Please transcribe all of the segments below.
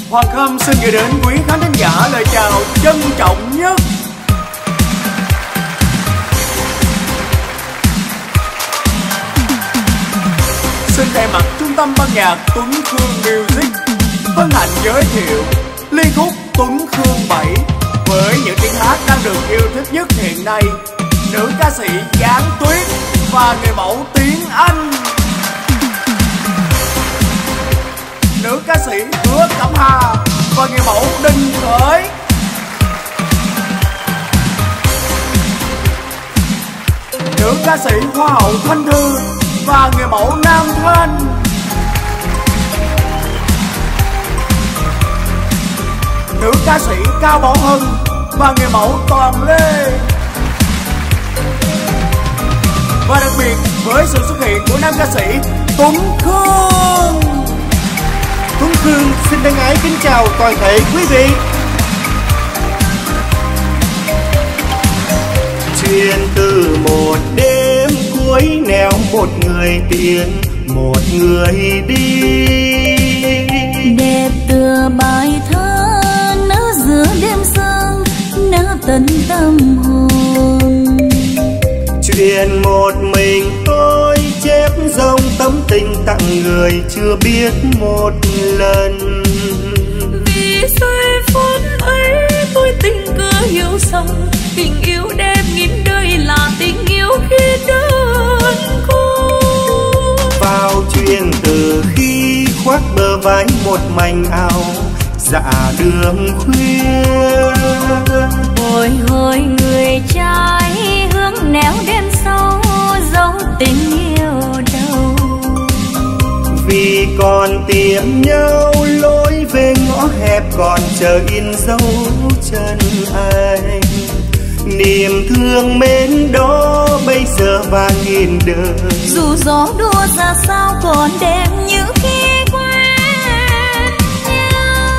Hoàng Khâm xin gửi đến quý khán thính giả lời chào trân trọng nhất. Xin thay mặt Trung tâm ban nhạc Tuấn Khương Music hân hạnh giới thiệu liên khúc Tuấn Khương 7 với những tiếng hát đang được yêu thích nhất hiện nay, nữ ca sĩ Giáng Tuyết và người mẫu Tiến Anh, nữ ca sĩ Hứa Cẩm Hà và người mẫu Đinh Khởi, nữ ca sĩ Hoa hậu Thanh Thư và người mẫu Nam Thanh, nữ ca sĩ Cao Bảo Hân và người mẫu Toàn Lê. Và đặc biệt với sự xuất hiện của nam ca sĩ Tuấn Khương. Tuấn Khương xin thân ái kính chào toàn thể quý vị. Chuyện từ một đêm cuối nẻo, một người tiến một người đi, đẹp tựa bài thơ nở giữa đêm sương, nở tận tâm hồn. Chuyện một mình tôi chép dòng tấm tình tặng người chưa biết một lần. Vì giây phút ấy tôi tình cờ hiểu rằng tình yêu đẹp nghìn đời là tình yêu khi đơn cô. Vào chuyện từ khi khoác bờ vai một mảnh áo dạ đường khuya, bồi hồi người trai hướng nẻo đêm sâu dấu tình yêu đâu. Vì còn tìm nhau lối về ngõ hẹp còn chờ in dấu chân anh. Niềm thương mến đó bây giờ và nghìn đời, dù gió đua ra sao còn đẹp như khi quen nhau.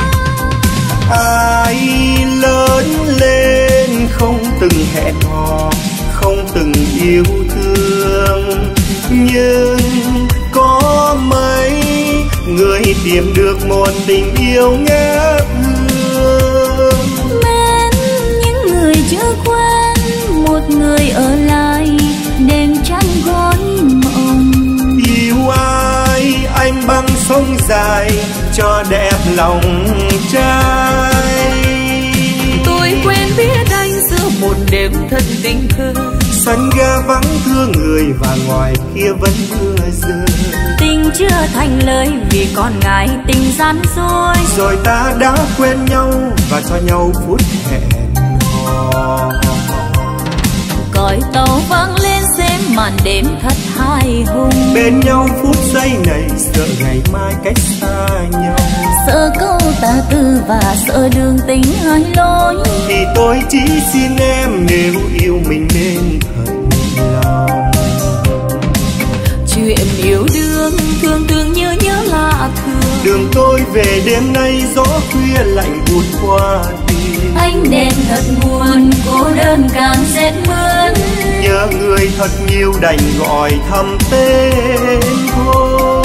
Ai lớn lên không từng hẹn hò, không từng yêu thương, nhưng có mấy người tìm được một tình yêu ngát hương. Mến những người chưa quen, một người ở lại đêm trăng gối mộng. Yêu ai anh băng sông dài cho đẹp lòng trai. Tôi quen biết anh giữa một đêm thật tình cờ, Sân ga vắng thương người và ngoài kia vẫn mưa rơi. tình chưa thành lời vì còn ngại tình gian dối. Rồi ta đã quen nhau và cho nhau phút hẹn hò. Còi tàu vang lên xem màn đêm thật hài hùng. Bên nhau phút giây này sợ ngày mai cách xa nhau. Sợ câu tà tư và sợ đường tình hai lối. Thì tôi chỉ xin em nếu yêu mình nên thật lòng. Chuyện yêu đương thường thường nhớ nhớ lạ thường. Đường tôi về đêm nay gió khuya lạnh buốt qua tim. Ánh đèn thật buồn, cô đơn càng rét mướt. Nhớ người thật nhiều đành gọi thầm tên thôi.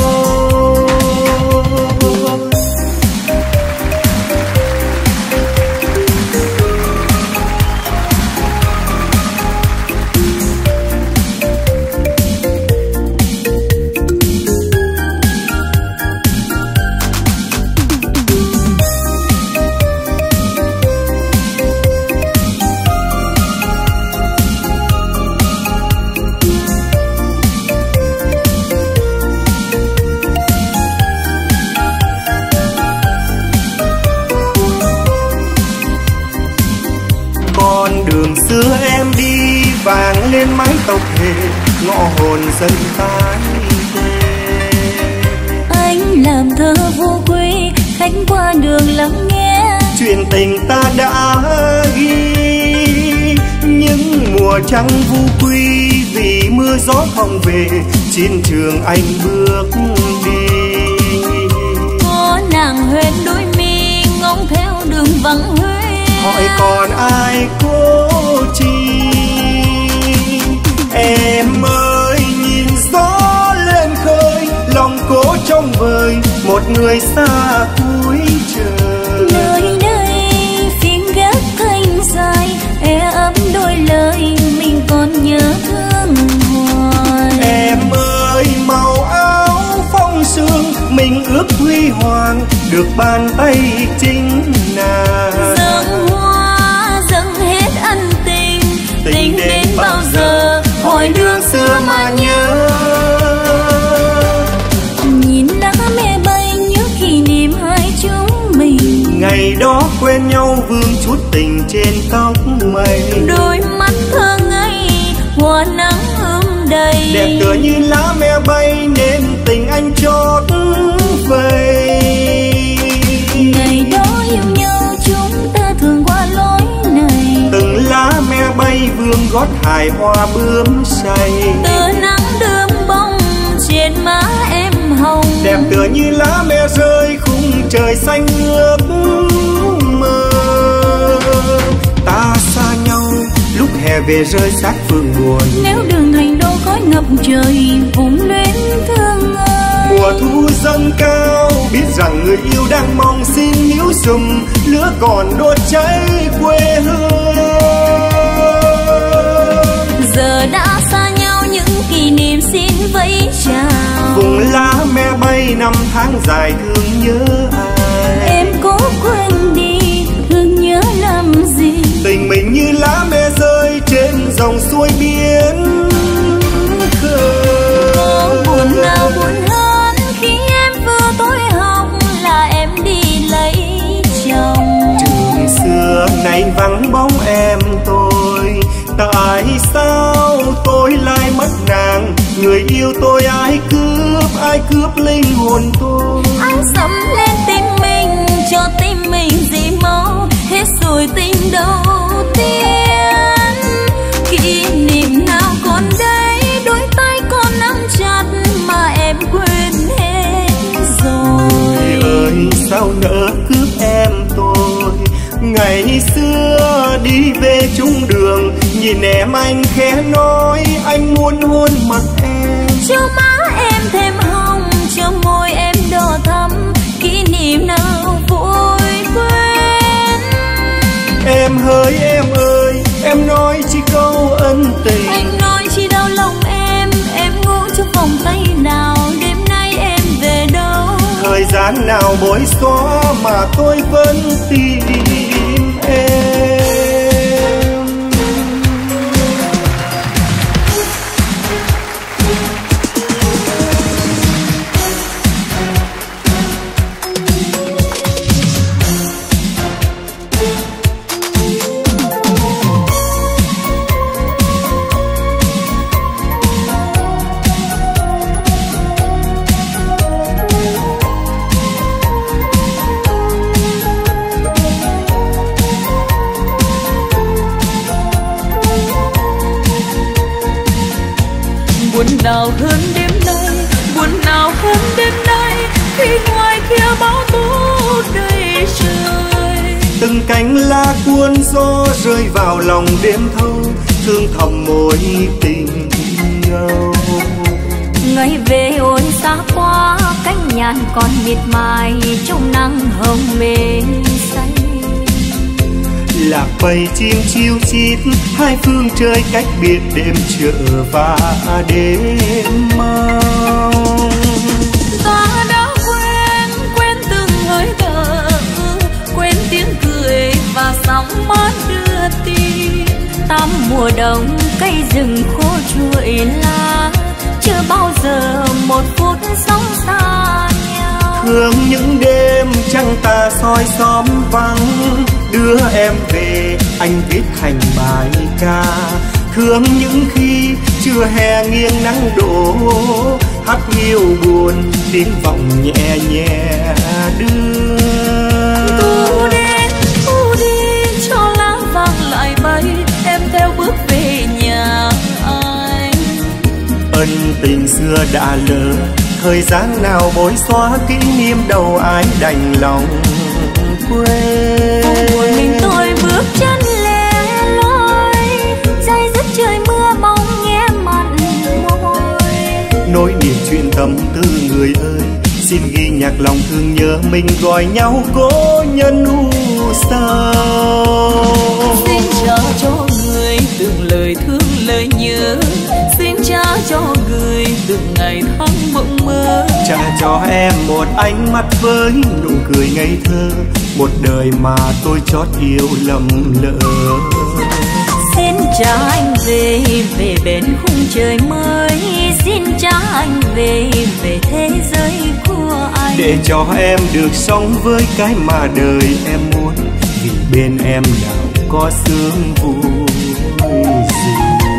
Xưa em đi vàng lên mái tóc hề, ngõ hồn dần tái về. Anh làm thơ vô quy, khách qua đường lắng nghe chuyện tình ta đã ghi. Những mùa trăng vu quy vì mưa gió không về, chiến trường anh bước đi. có nàng huyền đôi mi ngóng theo đường vắng huế. Hỏi còn ai cố chi? Em ơi nhìn gió lên khơi, lòng cố trông vời một người xa cuối trời. được bàn tay chính nàng. Dâng hoa dâng hết ân tình, tình đến bao giờ hồi đường xưa mà nhớ. Nhìn lá mẹ bay nhớ kỷ niệm hai chúng mình, ngày đó quen nhau vương chút tình trên tóc mây. đôi mắt thơ ngây hoa nắng đầy, đẹp tựa như lá me bay nên tình anh chót vây. ngày đó yêu nhau chúng ta thường qua lối này, từng lá me bay vương gót hài hoa bướm say. từ nắng đơm bông trên má em hồng, đẹp tựa như lá me rơi khung trời xanh ước mơ. Ta xa nhau lúc hè về rơi sát phương buồn, nếu đường thành đô khói ngập trời vùng luyến thương ơi. mùa thu dâng cao biết rằng người yêu đang mong xin níu sùm lửa còn đốt cháy quê hương. Giờ đã xa nhau những kỷ niệm xin vẫy chào, vùng lá me bay năm tháng dài thương nhớ ai. em cố quên đi thương nhớ làm gì, tình mình như lá me rơi trên dòng suối biển khơi. có buồn nào buồn hơn khi em vừa tối học là em đi lấy chồng. Trường xưa nay vắng bóng em tôi, tại sao tôi lại mất nàng. Người yêu tôi ai cướp linh hồn tôi. Ai sắm lên tim mình cho tim mình gì máu hết rồi tình đầu tiên. Kỷ niệm nào còn đây đôi tay con nắm chặt mà em quên hết rồi. Người ơi sao nỡ cướp em tôi, ngày xưa đi về chung đường nhìn em anh khẽ nói anh muốn hôn mặt em. Cho má em thêm hồng cho môi em đỏ thắm, kỷ niệm nào vội quên. Em hỡi em ơi em nói chỉ câu ân tình, Anh nói chỉ đau lòng em ngủ trong vòng tay nào, đêm nay em về đâu. thời gian nào bối xóa mà tôi vẫn tìm em. Buồn nào hơn đêm nay, buồn nào hơn đêm nay, khi ngoài kia bão tố đầy trời. Từng cánh lá cuốn gió rơi vào lòng đêm thâu, thương thầm mối tình nhau. Ngày về ôi xa quá, cánh nhàn còn miệt mài trong nắng hồng mê say. Lạc bầy chim chiêu chít, hai phương trời cách biệt đêm trở và đêm mong. Ta đã quên từng hơi thở, quên tiếng cười và sóng mát đưa tin. Tám mùa đông cây rừng khô trụi lá, chưa bao giờ một phút sống xa nhau. Thương những đêm trăng ta soi xóm vắng, đưa em về anh viết thành bài ca. Thương những khi chưa hè nghiêng nắng đổ, hát hiu buồn tiếng vọng nhẹ nhẹ đưa. Tu đi cho lá vàng lại bay, em theo bước về nhà anh. Ân tình xưa đã lỡ, thời gian nào bối xóa kỷ niệm đầu ai đành lòng quên. Một mình tôi bước chân lẻ loi, day dứt trời mưa mong nghe mặn môi. Nỗi niềm chuyện tâm tư người ơi, xin ghi nhạc lòng thương nhớ mình gọi nhau cố nhân u sầu. Xin trả cho người từng lời thương lời nhớ, xin trả cho người từng ngày tháng mộng mơ. Trả cho em một ánh mắt với nụ cười ngây thơ, một đời mà tôi chót yêu lầm lỡ. Xin cha anh về, về bên khung trời mới. Xin cha anh về, về thế giới của anh. Để cho em được sống với cái mà đời em muốn, vì bên em nào có sướng vui gì.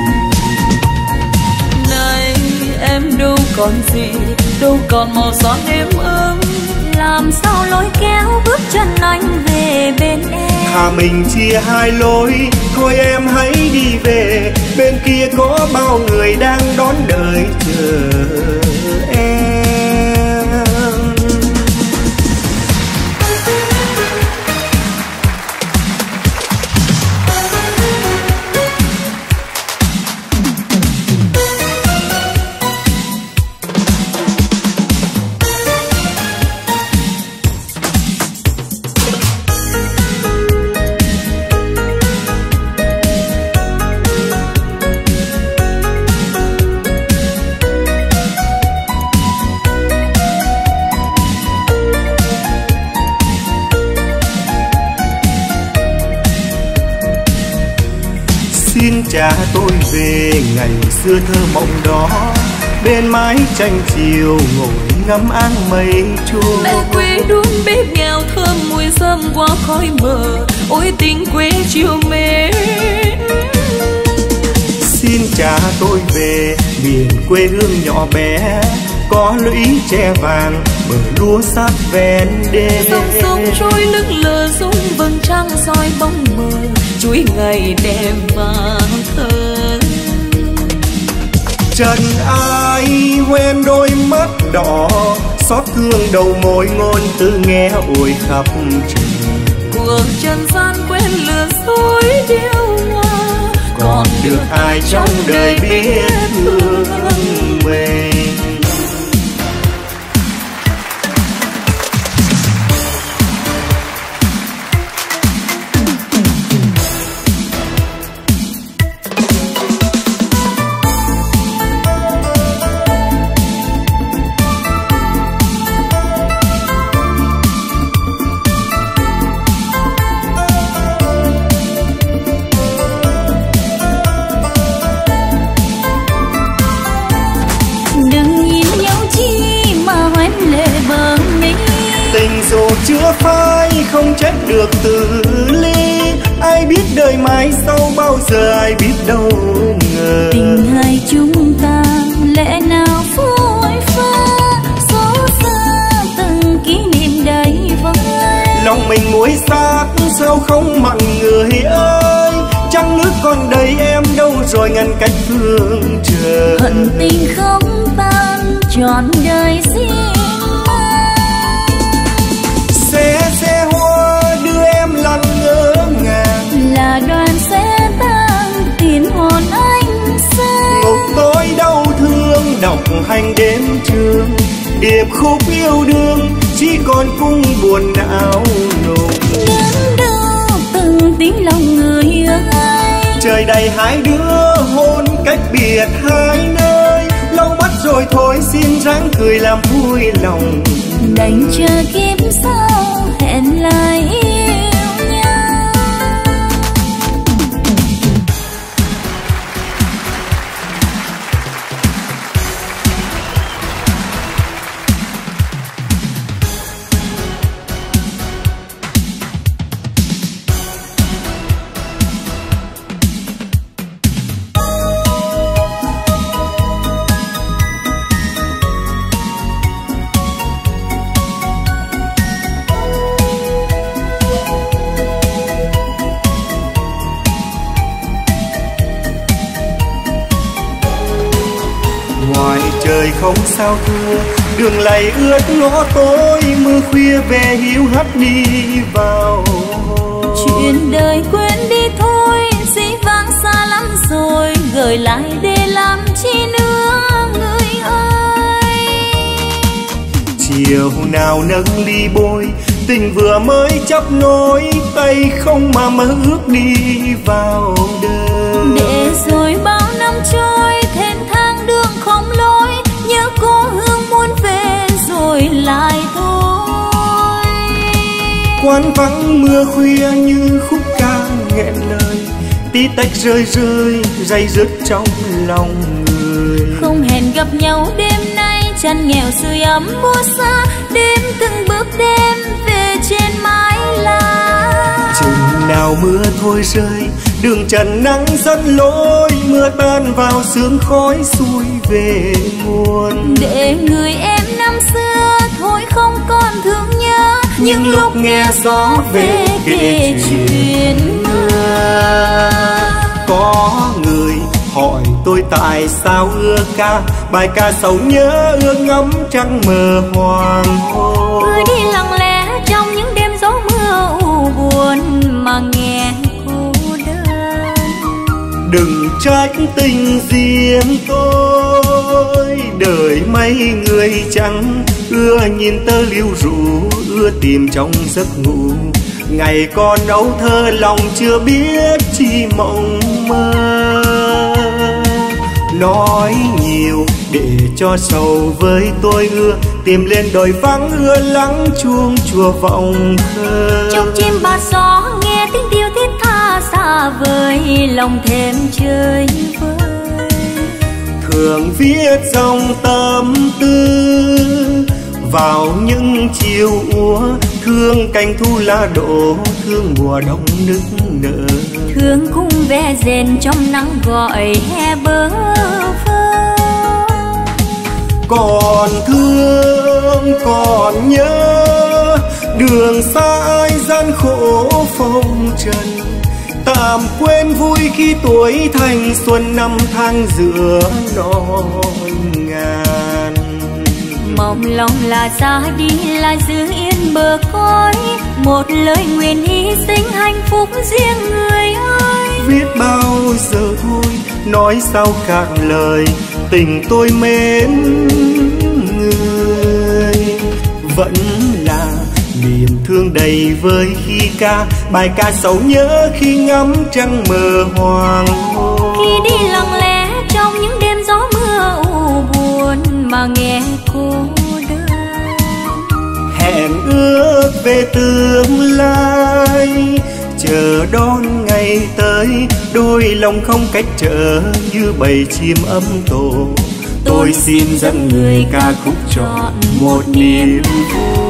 Này em đâu còn gì, đâu còn màu son êm ấm. Làm sao lối kéo bước chân anh về bên em. Thà mình chia hai lối, thôi em hãy đi về. Bên kia có bao người đang đón đợi chờ em. Xin cha tôi về ngày xưa thơ mộng đó, bên mái tranh chiều ngồi ngắm áng mây trôi. Mẹ quê đun bếp nghèo thơm mùi rơm qua khói mờ, ôi tình quê chiều mến. Xin cha tôi về miền quê hương nhỏ bé, có lũy tre vàng bờ lúa sát ven đê. Sông sông trôi lững lờ rung vầng trăng soi bóng mờ, chuỗi ngày đẹp vàng thơ. Trần ai hoen đôi mắt đỏ, xót thương đầu môi ngôn từ nghe ôi khắp trời. Cuộc trần gian quên lừa dối điêu hoa, còn được ai trong đời biết thương mình. Dù chưa phai không trách được từ ly, ai biết đời mai sau bao giờ ai biết đâu ngờ. Tình hai chúng ta lẽ nào phôi pha, số xa từng kỷ niệm đầy vơi. Lòng mình muối xác sao không mặn người ơi, trăng nước còn đầy em đâu rồi ngăn cách phương trời. Hận tình không tan trọn đời riêng. Xe hoa đưa em lăn ngỡ ngàng, là đoàn xe tang tiền hồn anh xa. ngục tối đau thương đọc hành đêm trường, điệp khúc yêu đương chỉ còn cung buồn não nùng. Đến đâu từng tiếng lòng người ơi, trời đầy hai đứa hôn cách biệt hai nơi. Lâu mắt rồi thôi xin ráng cười làm vui lòng, đành chờ kiếp sau hẹn lại yêu nhau. Trời không sao thưa, đường lầy ướt ngõ tối, mưa khuya về hiu hắt đi vào. Chuyện đời quên đi thôi, dĩ vãng xa lắm rồi, gửi lại để làm chi nữa người ơi. Chiều nào nâng ly bôi, tình vừa mới chấp nối, tay không mà mơ ước đi vào đời. Để rồi bao năm trôi, thêm tháng đường không lối, quán vắng mưa khuya như khúc ca nghẹn lời, tí tách rơi rơi day dứt trong lòng người. Không hẹn gặp nhau đêm nay, chăn nghèo sưởi ấm mùa xa, đêm từng bước đêm về trên mái lá. Chừng nào mưa thôi rơi, đường trần nắng dẫn lối, mưa tan vào sương khói xuôi về muôn. Để người em năm xưa thôi không còn thương nhớ, những lúc nghe gió về kể chuyện mưa. Có người hỏi tôi tại sao ưa ca bài ca sầu nhớ, ưa ngắm trăng mờ hoàng hôn. Ưa đi lặng lẽ trong những đêm gió mưa u buồn mà nghe cô đơn. Đừng trách tình riêng tôi, đời mấy người chẳng ưa nhìn tơ liêu rủ, ưa tìm trong giấc ngủ. Ngày còn ấu thơ lòng chưa biết chi mộng mơ, nói nhiều để cho sầu với tôi ưa tìm lên đồi vắng, ưa lắng chuông chùa vọng thơ. Trong chim bạt gió nghe tiếng tiêu thiết tha xa vời, lòng thêm chơi vơi. Thường viết dòng tâm tư vào những chiều úa, thương cành thu lá đổ, thương mùa đông nức nở. Thương cung ve rền trong nắng gọi hè bơ vơ. Còn thương còn nhớ đường xa ai gian khổ phong trần, tạm quên vui khi tuổi thanh xuân năm tháng giữa non ngàn. Mong lòng là ra đi là giữ yên bờ cõi, một lời nguyện hy sinh hạnh phúc riêng người ơi. Viết bao giờ thôi nói sao cạn lời, tình tôi mến người. Vẫn là niềm thương đầy vơi khi ca bài ca sầu nhớ, khi ngắm trăng mờ hoàng hôn. Khi đi lặng lẽ trong những đêm gió mưa u buồn mà nghe cô đơn. Hẹn ước về tương lai, chờ đón ngày tới, đôi lòng không cách trở như bầy chim âm tổ. Tôi xin dẫn người ca khúc trọn một niềm vui.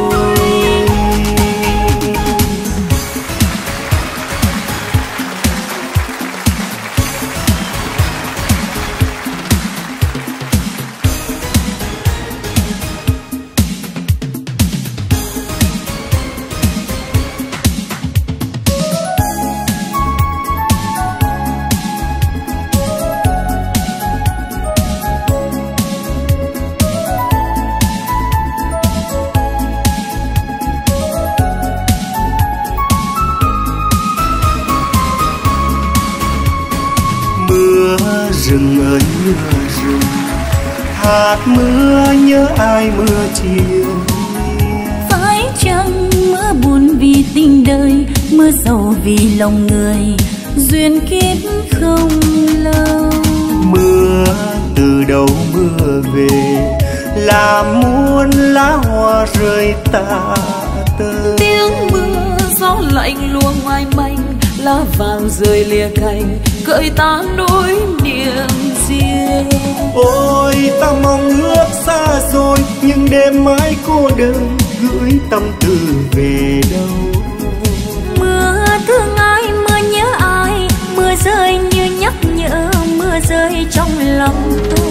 Rừng ơi mưa rừng, hạt mưa nhớ ai mưa chiều. Phải chăng mưa buồn vì tình đời, mưa sầu vì lòng người, duyên kiếp không lâu. Mưa từ đâu mưa về, làm muôn lá hoa rơi tả tơi. Tiếng mưa gió lạnh lùa ngoài manh, lá vàng rơi lìa cành, gợi ta nỗi niềm riêng. Ôi ta mong ước xa rồi, nhưng đêm mãi cô đơn, gửi tâm tư về đâu. Mưa thương ai, mưa nhớ ai, mưa rơi như nhắc nhở, mưa rơi trong lòng tôi.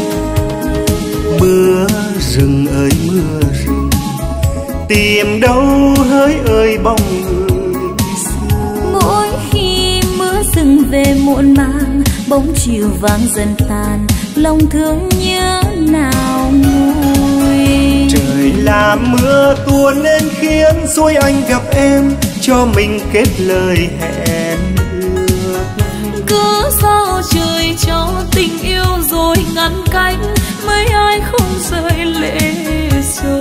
Mưa rừng ơi mưa rừng, tìm đâu hỡi ơi bóng người xưa. Mỗi khi mưa rừng về muộn màng, bóng chiều vàng dần tàn, lòng thương nhớ nào nguôi. Trời làm mưa tuôn nên khiến xuôi anh gặp em, cho mình kết lời hẹn ước. Cứ sao trời cho tình yêu rồi ngăn cánh, mấy ai không rơi lệ rồi.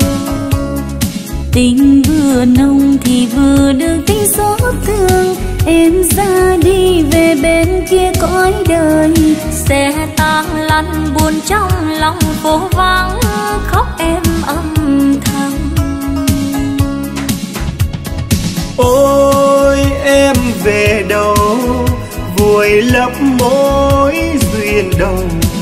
Tình vừa nồng thì vừa được tình xót thương, em ra đi về bên kia cõi đời, sẽ tan lăn buồn trong lòng phố vắng, khóc em âm thầm. về đâu vùi lấp mối duyên đầu.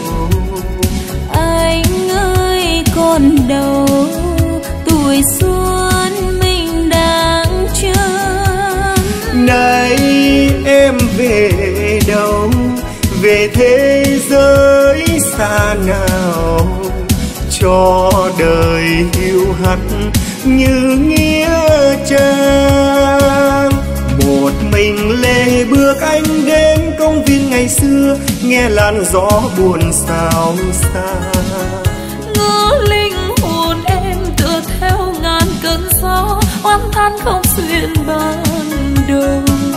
Anh ơi còn đâu tuổi xuân mình đang chờ. Này em về đâu, về thế giới xa nào, cho đời hiu hắt như nghĩa trang. Một mình lê bước anh đến công viên ngày xưa, nghe làn gió buồn xao xa. Ngỡ linh hồn em tựa theo ngàn cơn gió, oán than không xuyên ban đầu.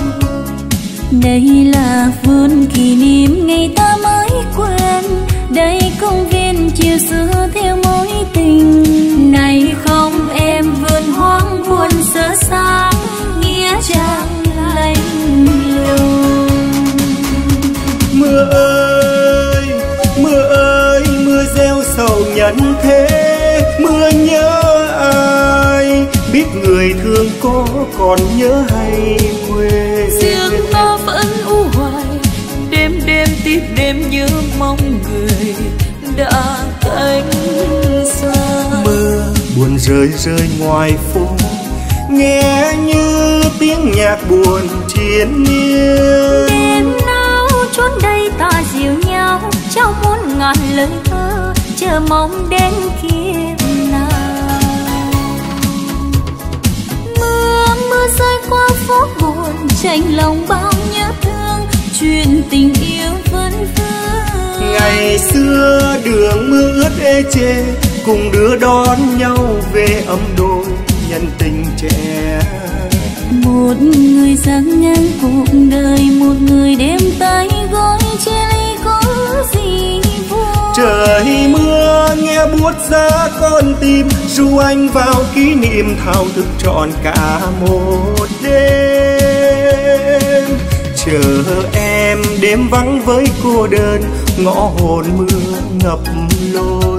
Đây là vườn kỷ niệm ngày ta mới quen, đây công viên chiều xưa theo mối tình. Này không em vườn hoang buồn sơ xác, nghĩa trang lạnh lùng. Mưa ơi, mưa ơi, mưa gieo sầu nhân thế. Mưa nhớ ai, biết người thương có còn nhớ hay quên. Riêng ta vẫn u hoài, đêm đêm tiếp đêm nhớ mong người đã cánh xa. Mưa buồn rơi rơi ngoài phố, nghe như tiếng nhạc buồn triền miên. Đêm nào chốn đây ta dìu nhau, trao muôn ngàn lời thơ, chờ mong đến kiếp nào. Mưa rơi qua phố buồn, tranh lòng bao nhớ thương, chuyện tình yêu vẫn vương. Ngày xưa đường mưa ướt ê chê, cùng đưa đón nhau về ấm đôi nhân tình trẻ. Một người dang ngang cuộc đời, một người đêm tay gối chia ly có gì vui. Trời mưa nghe buốt giá con tim, ru anh vào kỷ niệm thao thức trọn cả một đêm. Chờ em đêm vắng với cô đơn, ngõ hồn mưa ngập lối.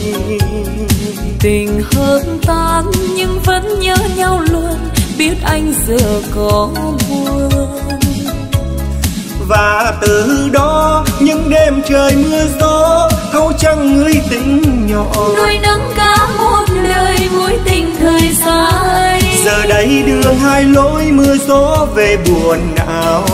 Tình hơn tan nhưng vẫn nhớ nhau luôn, biết anh giờ có buồn. Và từ đó những đêm trời mưa gió, thâu trăng người tình nhỏ, nuôi nấng cả một đời mối tình thời xa ấy. Giờ đây đường hai lối mưa gió về buồn não.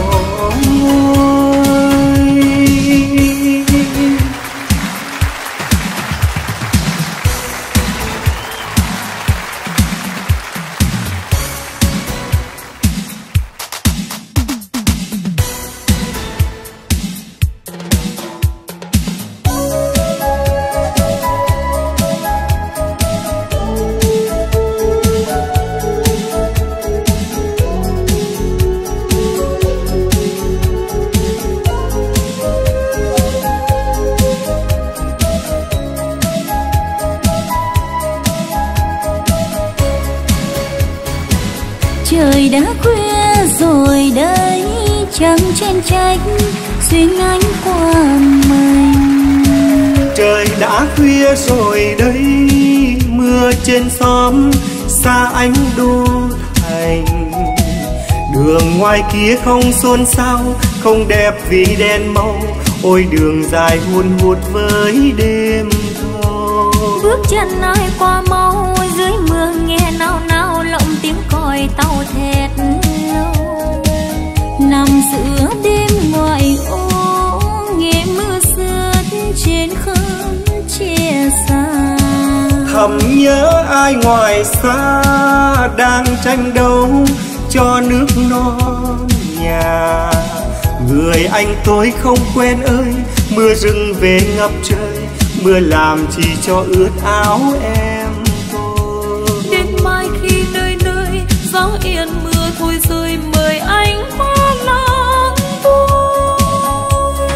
Trời đã khuya rồi đây, trăng trên trách xuyên ánh qua mình. Trời đã khuya rồi đây, mưa trên xóm xa ánh đô thành. Đường ngoài kia không xôn xao, không đẹp vì đèn màu, ôi đường dài hun hút với đêm thâu. Bước chân ai qua mau, dưới mưa nghe nao nao lộng tiếng còi tàu thét lâu. Nằm giữa đêm ngoài ô, nghe mưa rớt trên khóm chia xa. Thầm nhớ ai ngoài xa đang tranh đấu cho nước non nhà. Người anh tôi không quen ơi, mưa rừng về ngập trời, mưa làm chỉ cho ướt áo em tôi. Đến mai khi nơi nơi gió yên mưa thôi rơi, mời anh qua làng tôi.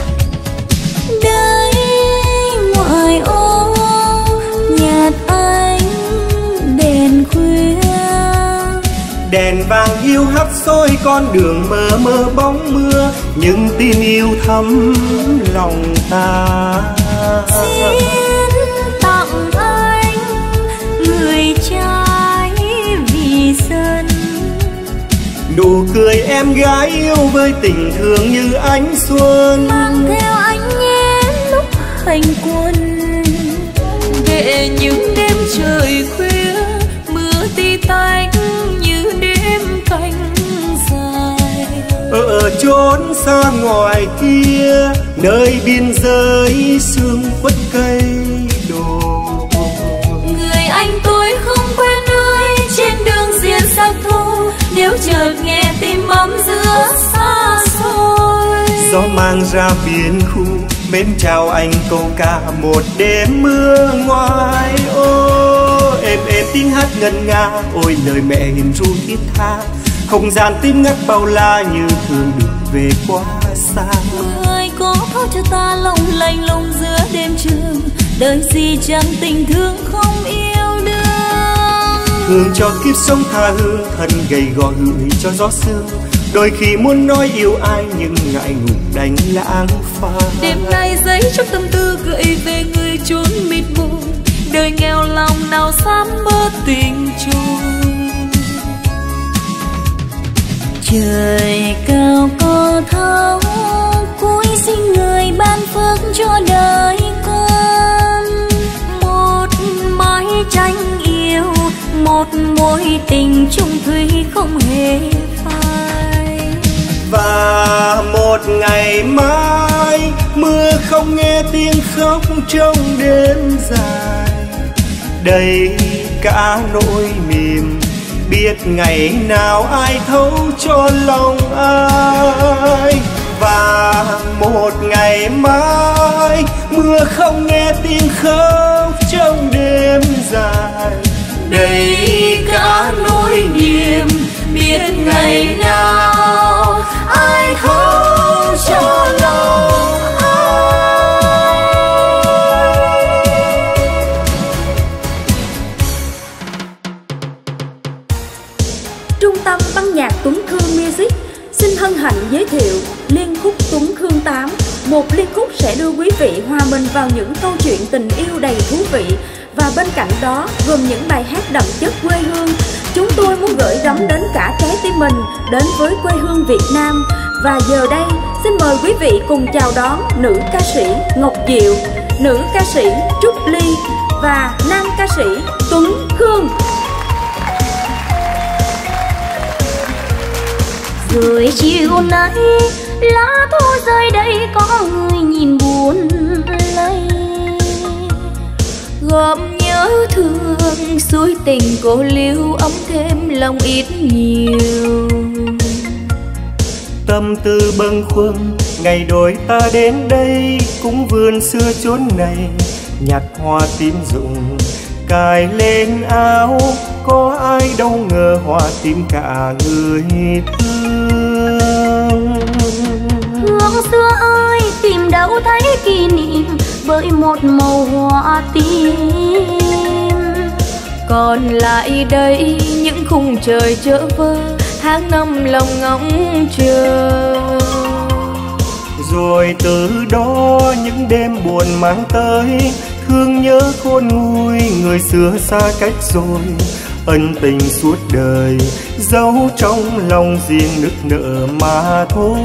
Đây ngoài ô nhạt ánh đèn khuya, đèn vàng hiu hắt soi con đường mờ mờ bóng mưa, những tin yêu thắm lòng ta. xin tặng anh người trai vì dân. Nụ cười em gái yêu với tình thương như ánh xuân. Mang theo anh nhé lúc hành quân, để những đêm trời khuya mưa tí tách như đêm canh dài. Ở chốn xa ngoài kia, nơi biên giới sương khuất cây đổ. Người anh tôi không quên ơi, trên đường diên sắc thu, nếu chợt nghe tim ấm giữa xa xôi. Gió mang ra biển khu, mến chào anh câu ca một đêm mưa ngoài. Ô êm tiếng hát ngân nga, ôi lời mẹ hiền ru thiết tha. Không gian tím ngắt bao la như thường được về quá xa. Người có thấu cho ta lòng lạnh lùng giữa đêm trường, đời gì chẳng tình thương không yêu đương. Hương cho kiếp sống tha hương, thân gầy gò gửi cho gió sương. Đôi khi muốn nói yêu ai nhưng ngại ngùng đánh lãng phai. Đêm nay giấy trong tâm tư gợi về người chốn mịt mù, đời nghèo lòng nào dám mơ tình trôi. Trời cao có thấu, cuối sinh người ban phước cho đời con. Một mái tranh yêu, một mối tình chung thủy không hề phai. Và một ngày mai mưa không nghe tiếng khóc trong đêm dài. Đây cả nỗi niềm, biết ngày nào ai thấu cho lòng ai. Và một ngày mai mưa không nghe tiếng khóc trong đêm dài. Đây cả nỗi niềm, biết ngày nào ai thấu cho lòng ai. Trung tâm Băng nhạc Tuấn Khương Music xin hân hạnh giới thiệu liên khúc Tuấn Khương 8, một liên khúc sẽ đưa quý vị hòa mình vào những câu chuyện tình yêu đầy thú vị. Và bên cạnh đó gồm những bài hát đậm chất quê hương. Chúng tôi muốn gửi gắm đến cả trái tim mình, đến với quê hương Việt Nam. Và giờ đây xin mời quý vị cùng chào đón nữ ca sĩ Ngọc Diệu, nữ ca sĩ Trúc Ly và nam ca sĩ Tuấn Khương. Rồi chiều nay lá thu rơi đây, có người nhìn buồn lây, gom nhớ thương suối tình cô liêu, ấm thêm lòng ít nhiều. Tâm tư bâng khuâng ngày đôi ta đến đây, cũng vườn xưa chốn này nhặt hoa tím rụng cài lên áo. Có ai đâu ngờ hoa tím cả người thương. Hương xưa ơi tìm đâu thấy kỷ niệm, với một màu hoa tím. Còn lại đây những khung trời chớ vơ, tháng năm lòng ngóng chờ. Rồi từ đó những đêm buồn mang tới, thương nhớ khôn nguôi người xưa xa cách rồi. Ân tình suốt đời giấu trong lòng riêng nức nở mà thôi.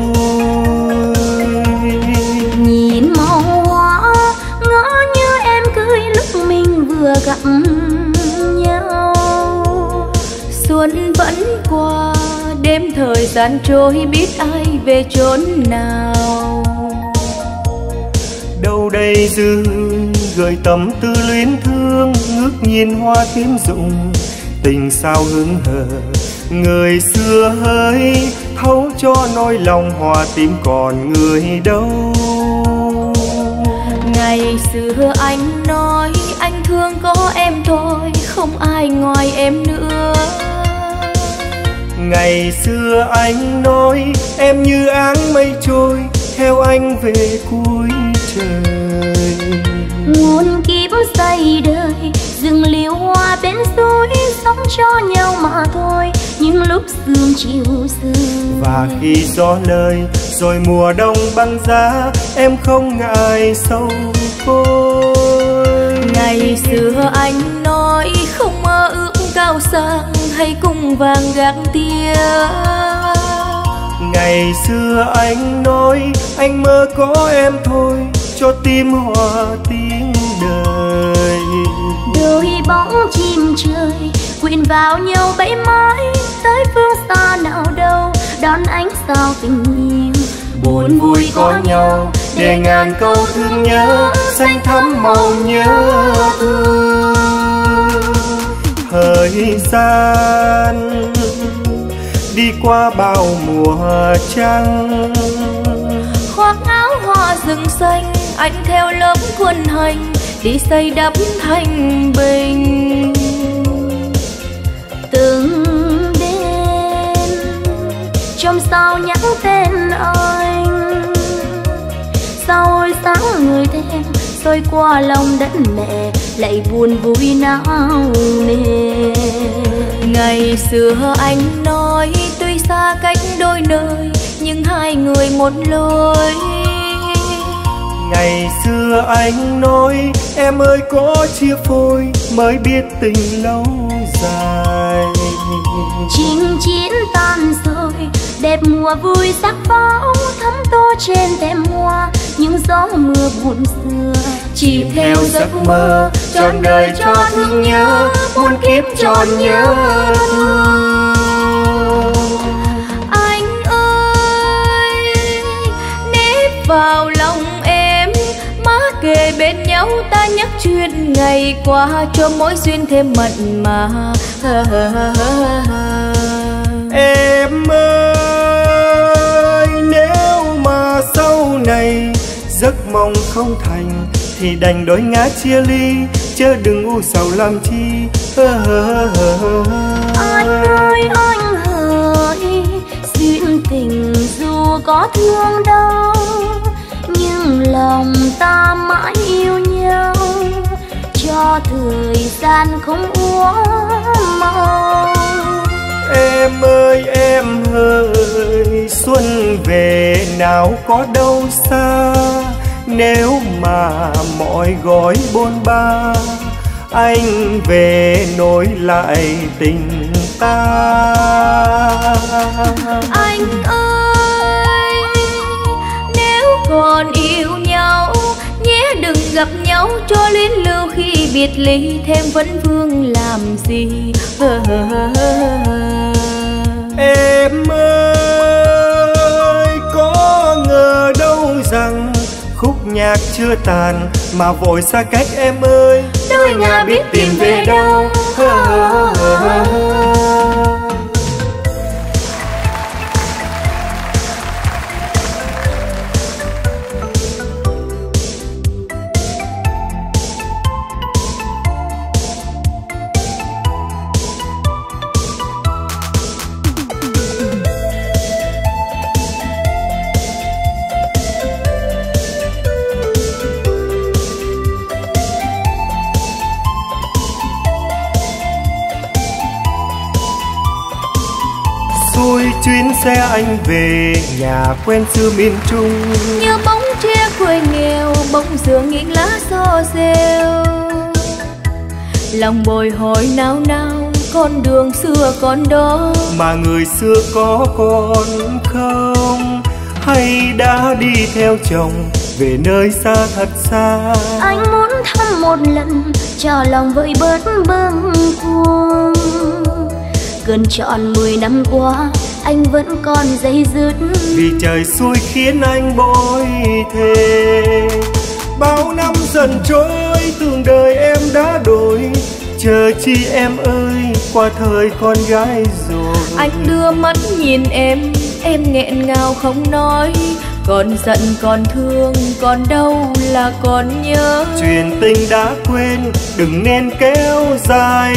Nhìn màu hoa ngỡ như em cười lúc mình vừa gặp nhau. Xuân vẫn qua, đêm thời gian trôi, biết ai về chốn nào. Đâu đây dư gợi tâm tư luyến thương, ngước nhìn hoa tím rụng tình sao hững hờ. Người xưa hỡi thấu cho nỗi lòng hoa tím còn người đâu. Ngày xưa anh nói anh thương có em thôi, không ai ngoài em nữa. Ngày xưa anh nói em như áng mây trôi, theo anh về cuối trời. Muôn kiếp xây đời rừng liễu hoa bên suối, sống cho nhau mà thôi những lúc sương chiều sương. Và khi gió lời rồi mùa đông băng giá, em không ngại sâu côi. Ngày xưa anh nói không mơ ước cao sang, hay cung vàng gác tia. Ngày xưa anh nói anh mơ có em thôi, cho tim hòa tiếng đời. Đôi bóng chim trời quyện vào nhau bẫy mãi, tới phương xa nào đâu đón ánh sao tình yêu. Buồn vui có nhau để ngàn câu thương nhớ, xanh thắm màu nhớ thương. Thời gian đi qua bao mùa trăng, khoác áo hoa rừng xanh, anh theo lớp quân hành đi xây đắp thành bình. Từng đêm trong sao nhắc tên anh, sao ôi sáng người thêm xôi qua lòng đất mẹ, lại buồn vui nao nề. Ngày xưa anh nói tuy xa cách đôi nơi, nhưng hai người một lối. Ngày xưa anh nói em ơi có chia phôi mới biết tình lâu dài. Chinh chiến tan rồi đẹp mùa vui sắc pháo, thắm tô trên thềm hoa những gió mưa buồn xưa. Chỉ theo giấc mơ trọn đời cho thương nhớ, muôn kiếp tròn nhớ thương. Anh ơi nếp vào lòng em, má kề bên nhau ta nhắc chuyện ngày qua, cho mỗi duyên thêm mặn mà. Em ơi nếu mà sau này giấc mong không thành thì đành đôi ngã chia ly, chớ đừng u sầu làm chi. Anh ơi anh hỡi, duyên tình dù có thương đau, nhưng lòng ta mãi yêu nhau, cho thời gian không úa màu. Em ơi xuân về nào có đâu xa, nếu mà mọi gói bôn ba, anh về nối lại tình ta. Anh ơi nếu còn yêu nhau nhé đừng gặp nhau, cho luyến lưu khi biệt ly thêm vấn vương làm gì. Em ơi có ngờ đâu rằng khúc nhạc chưa tàn mà vội xa cách em ơi, đôi ngả biết tìm về đâu. Chuyến xe anh về nhà quen xưa miền Trung, như bóng tre quê nghèo bóng dường nghiêng lá xo rêu. Lòng bồi hồi nao nao con đường xưa còn đó, mà người xưa có còn không, hay đã đi theo chồng về nơi xa thật xa. Anh muốn thăm một lần cho lòng vơi bớt bâng khuâng, gần trọn 10 năm qua anh vẫn còn dây dứt, vì trời xui khiến anh bội thề. Bao năm dần trôi từng đời em đã đổi, chờ chi em ơi qua thời con gái rồi. Anh đưa mắt nhìn em nghẹn ngào không nói, còn giận còn thương còn đâu là còn nhớ. Chuyện tình đã quên đừng nên kéo dài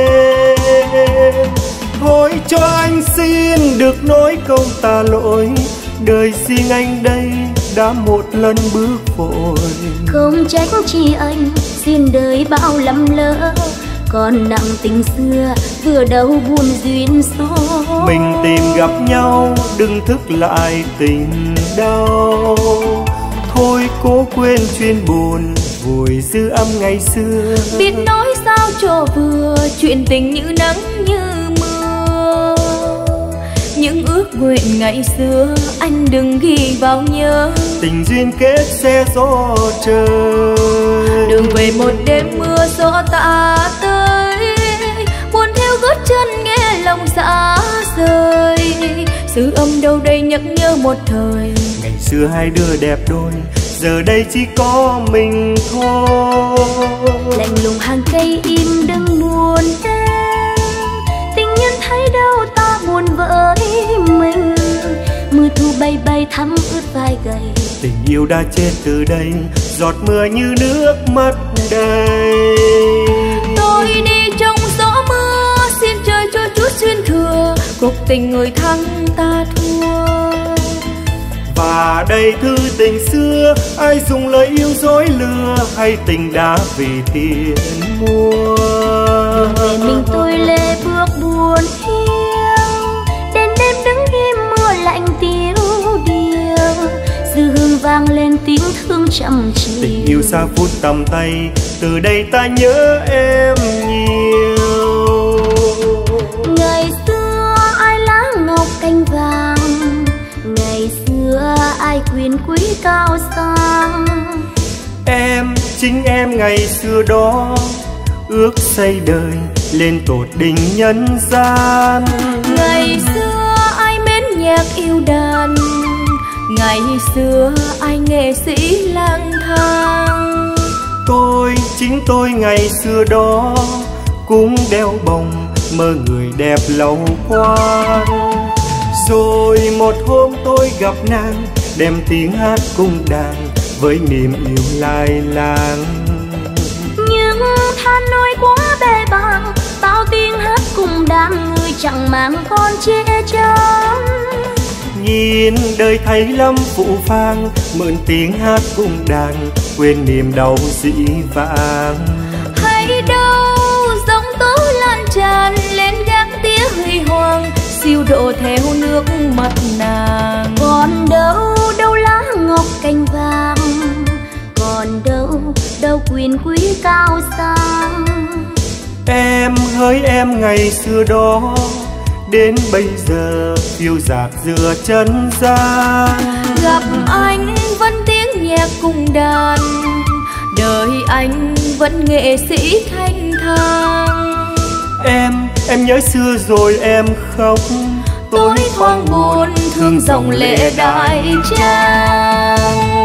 thêm, thôi cho anh xin được nói câu tạ lỗi, đời riêng anh đây đã một lần bước vội. Không trách chi anh xin đời bao lầm lỡ, còn nặng tình xưa vừa đâu buồn duyên số. Mình tìm gặp nhau đừng thức lại tình đau, thôi cố quên chuyện buồn vùi dư âm ngày xưa. Biết nói sao cho vừa chuyện tình như nắng như mưa, những ước nguyện ngày xưa anh đừng ghi vào nhớ. Tình duyên kết xe gió trời, đường về một đêm mưa gió tạ tới, buồn theo gót chân nghe lòng xa rời. Sự âm đâu đây nhắc nhớ một thời, ngày xưa hai đứa đẹp đôi, giờ đây chỉ có mình thôi. lạnh lùng hàng cây im đừng buồn em, tình nhân thấy đâu ta buồn với mình. Mưa thu bay bay thắm ướt vai gầy, tình yêu đã chết từ đây, giọt mưa như nước mắt đầy. tôi đi trong gió mưa, xin trời cho chút duyên thừa, cuộc tình người thắng ta thua. Và đây thư tình xưa, ai dùng lời yêu dối lừa, hay tình đã vì tiền mua. Về mình tôi lê bước buồn hiu, đêm đêm đứng im mưa lạnh tiêu điều, dư hương vang lên tiếng thương chăm chỉ. Tình yêu xa phút tầm tay, từ đây ta nhớ em nhiều. Ngày xưa ai lá ngọc cành vàng, ngày xưa ai quyền quý cao sang. Em, chính em ngày xưa đó, ước xây đời lên tột đỉnh nhân gian. Ngày xưa ai mến nhạc yêu đàn, ngày xưa ai nghệ sĩ lang thang. Tôi, chính tôi ngày xưa đó, cũng đeo bồng mơ người đẹp lâu qua. Rồi một hôm tôi gặp nàng, đem tiếng hát cung đàn với niềm yêu lai làng. Nhưng tha nói quá bề bàng, bao tiếng hát cùng đàn người chẳng mang con che chắn. Nhìn đời thấy lắm phụ phàng, mượn tiếng hát cung đàn quên niềm đau dĩ vãng. Hay đâu giông tố lan tràn lên gác tía huy hoàng, siêu độ theo nước mắt nàng. Còn đâu đâu lá ngọc cành vàng, còn đâu đâu quyền quý cao sang. Em hỡi em ngày xưa đó, đến bây giờ phiêu dạt giữa chân gian. Gặp anh vẫn tiếng nhạc cùng đàn, đời anh vẫn nghệ sĩ thanh thang. Em nhớ xưa rồi em khóc, Tôi thoáng buồn thương dòng lệ đại trang.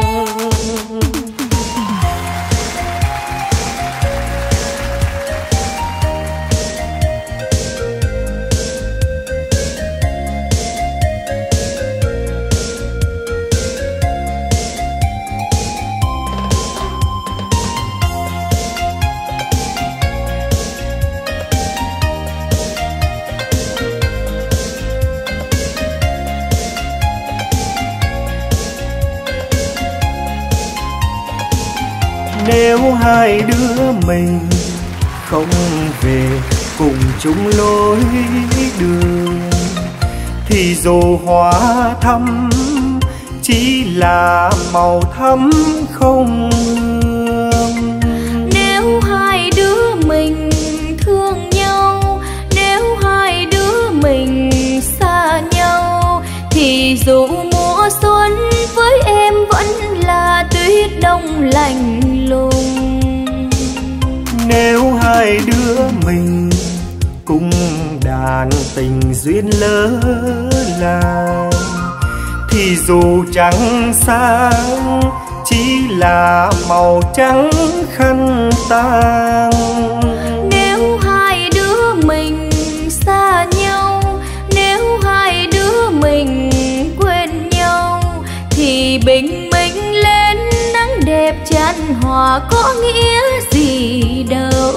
Nếu hai đứa mình không về cùng chung lối đường, thì dù hoa thắm chỉ là màu thắm không hương. Nếu hai đứa mình thương nhau, nếu hai đứa mình xa nhau, thì dù mùa xuân với em vẫn là tuyết đông lạnh lùng. Nếu hai đứa mình cùng đàn tình duyên lỡ làng, thì dù trắng sáng chỉ là màu trắng khăn tang. Nếu hai đứa mình xa nhau, nếu hai đứa mình quên nhau, thì bình minh lên nắng đẹp chan hòa có nghĩa gì đâu.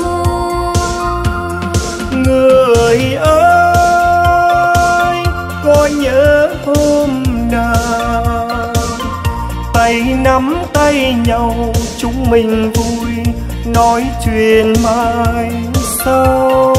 Người ơi, có nhớ hôm nào tay nắm tay nhau chúng mình vui nói chuyện mai sau.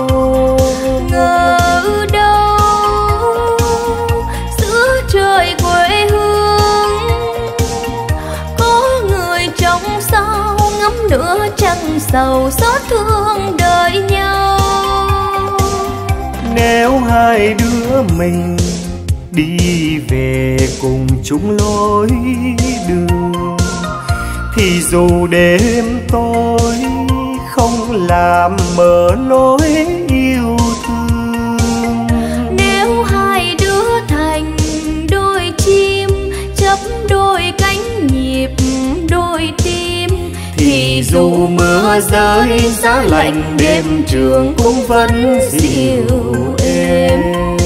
Ngờ đâu giữa trời quê hương có người trong sao ngắm nửa trăng sầu xót thương đợi nhau. Nếu hai đứa mình đi về cùng chung lối đường, thì dù đêm tối không làm mờ lối yêu thương. Nếu hai đứa thành đôi chim, chấp đôi cánh nhịp đôi tim, thì dù mưa rơi giá lạnh đêm trường cũng vẫn dịu êm.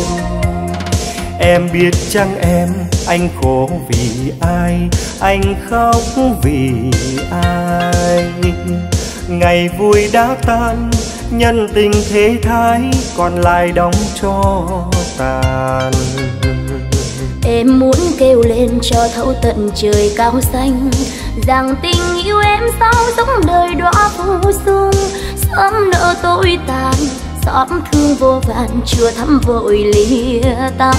Em biết chăng em, anh khổ vì ai, anh khóc vì ai. Ngày vui đã tan, nhân tình thế thái còn lại đóng cho tàn. Em muốn kêu lên cho thấu tận trời cao xanh, rằng tình yêu em sao giống đời đóa vô dung. Sớm nỡ tối tàn, xót thương vô vàn, chưa thắm vội lìa tan.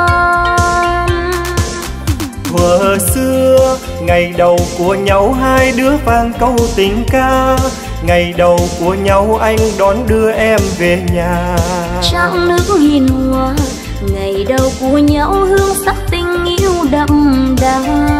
Thuở xưa, ngày đầu của nhau hai đứa vang câu tình ca. Ngày đầu của nhau anh đón đưa em về nhà. Trăng nước nghìn hoa, ngày đầu của nhau hương sắc tình yêu đậm đà.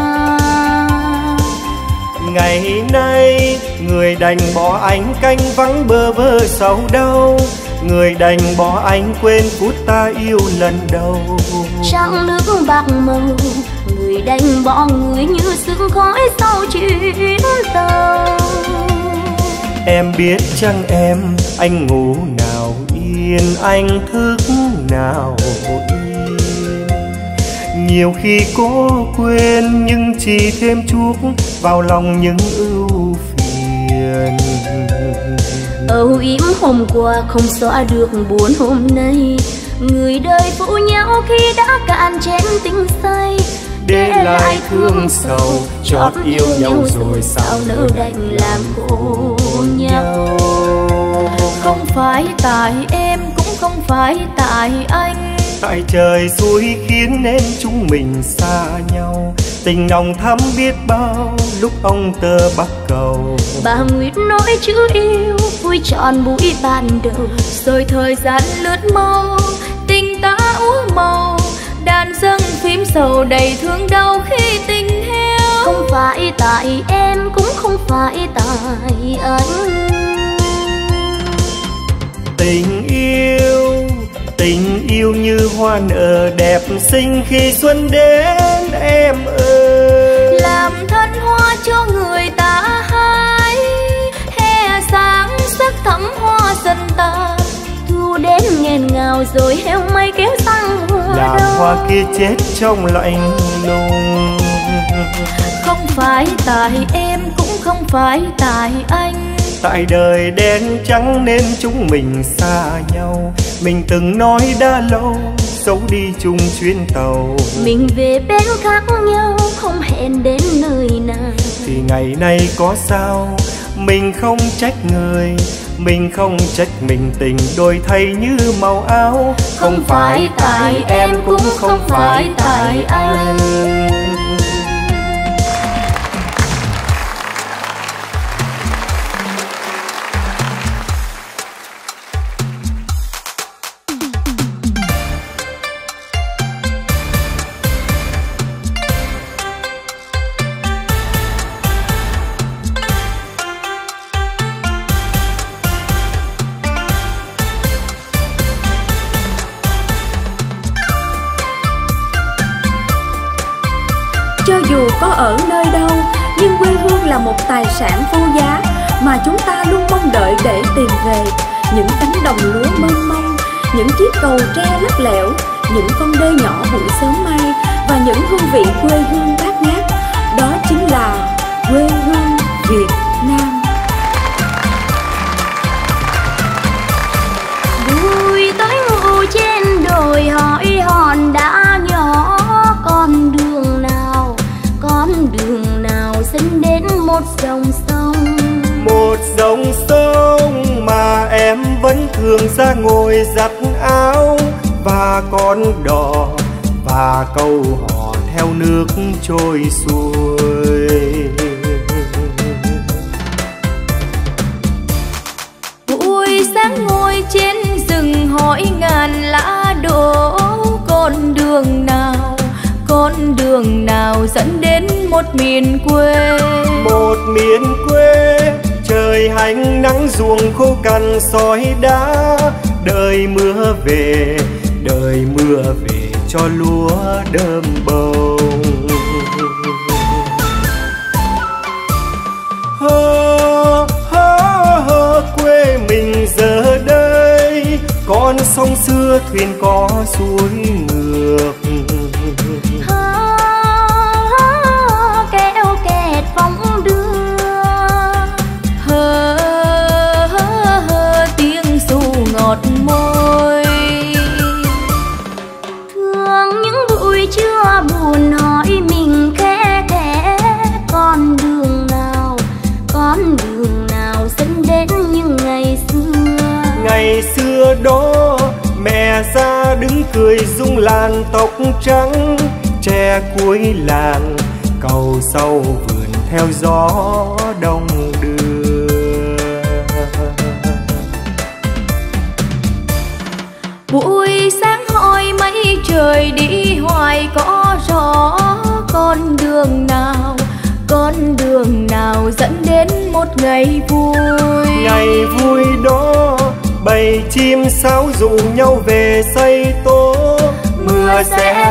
Ngày nay, người đành bỏ anh canh vắng bơ vơ sầu đau. Người đành bỏ anh quên phút ta yêu lần đầu. Trăng nước bạc màu, người đành bỏ người như sương khói sau chuyến tàu. Em biết chăng em, anh ngủ nào yên, anh thức nào yên. Nhiều khi cố quên nhưng chỉ thêm chuốc vào lòng những ưu phiền. Âu yếm hôm qua không xóa được buồn hôm nay. Người đời phụ nhau khi đã cạn chén tình say, để lại thương sầu chót yêu nhau rồi sao nỡ đành làm khổ nhau. Không phải tại em cũng không phải tại anh, tại trời xui khiến nên chúng mình xa nhau. Tình nồng thắm biết bao lúc ông tơ bắc cầu. Bà Nguyệt nói chữ yêu vui trọn buổi ban đầu, rồi thời gian lướt mau, tình ta úa màu. Đàn dâng phím sầu đầy thương đau khi tình heo. Không phải tại em cũng không phải tại anh. Tình yêu như hoa nở đẹp xinh khi xuân đến em ơi. Làm thân hoa cho người ta hái, hè sáng sắc thắm hoa dần tàn. Thu đến nghẹn ngào rồi heo mây kéo sang hoa làm đâu. hoa kia chết trong lạnh lùng. Không phải tại em cũng không phải tại anh, tại đời đen trắng nên chúng mình xa nhau. Mình từng nói đã lâu dấu đi chung chuyến tàu. mình về bên khác nhau không hẹn đến nơi nào. Thì ngày nay có sao mình không trách người, mình không trách mình tình đổi thay như màu áo. Không phải tại em cũng không phải tại anh. Cho dù có ở nơi đâu, nhưng quê hương là một tài sản vô giá mà chúng ta luôn mong đợi để tìm về. Những cánh đồng lúa mênh mông, những chiếc cầu tre lắc lẻo, những con đê nhỏ buổi sớm mai và những hương vị quê hương bát ngát. Đó chính là quê hương Việt Nam. Vui tới ngủ trên đồi hỏi hòn đá nhỏ, con đường nào dẫn đến một dòng sông. Một dòng sông mà em vẫn thường ra ngồi giặt áo, và con đò và câu hò theo nước trôi xuôi. Vui sáng ngồi trên rừng hỏi ngàn lá đổ, con đường nào dẫn đến một miền quê. Một miền quê trời hanh nắng ruộng khô cằn sỏi đá, đời mưa về cho lúa đơm bông. Quê mình giờ đây con sông xưa thuyền có suối ngược, kéo kẹt phóng đưa, tiếng ru ngọt môi. Thương những buổi trưa buồn hỏi mình khẽ khẽ, con đường nào dẫn đến những ngày xưa. Ngày xưa đó mẹ ra đứng cười rung làn tóc trắng, tre cuối làng cầu sau vườn theo gió đông đưa. Buổi sáng hỏi mấy trời đi hoài có rõ, con đường nào dẫn đến một ngày vui. Ngày vui đó bầy chim sáo rủ nhau về xây tố, Mưa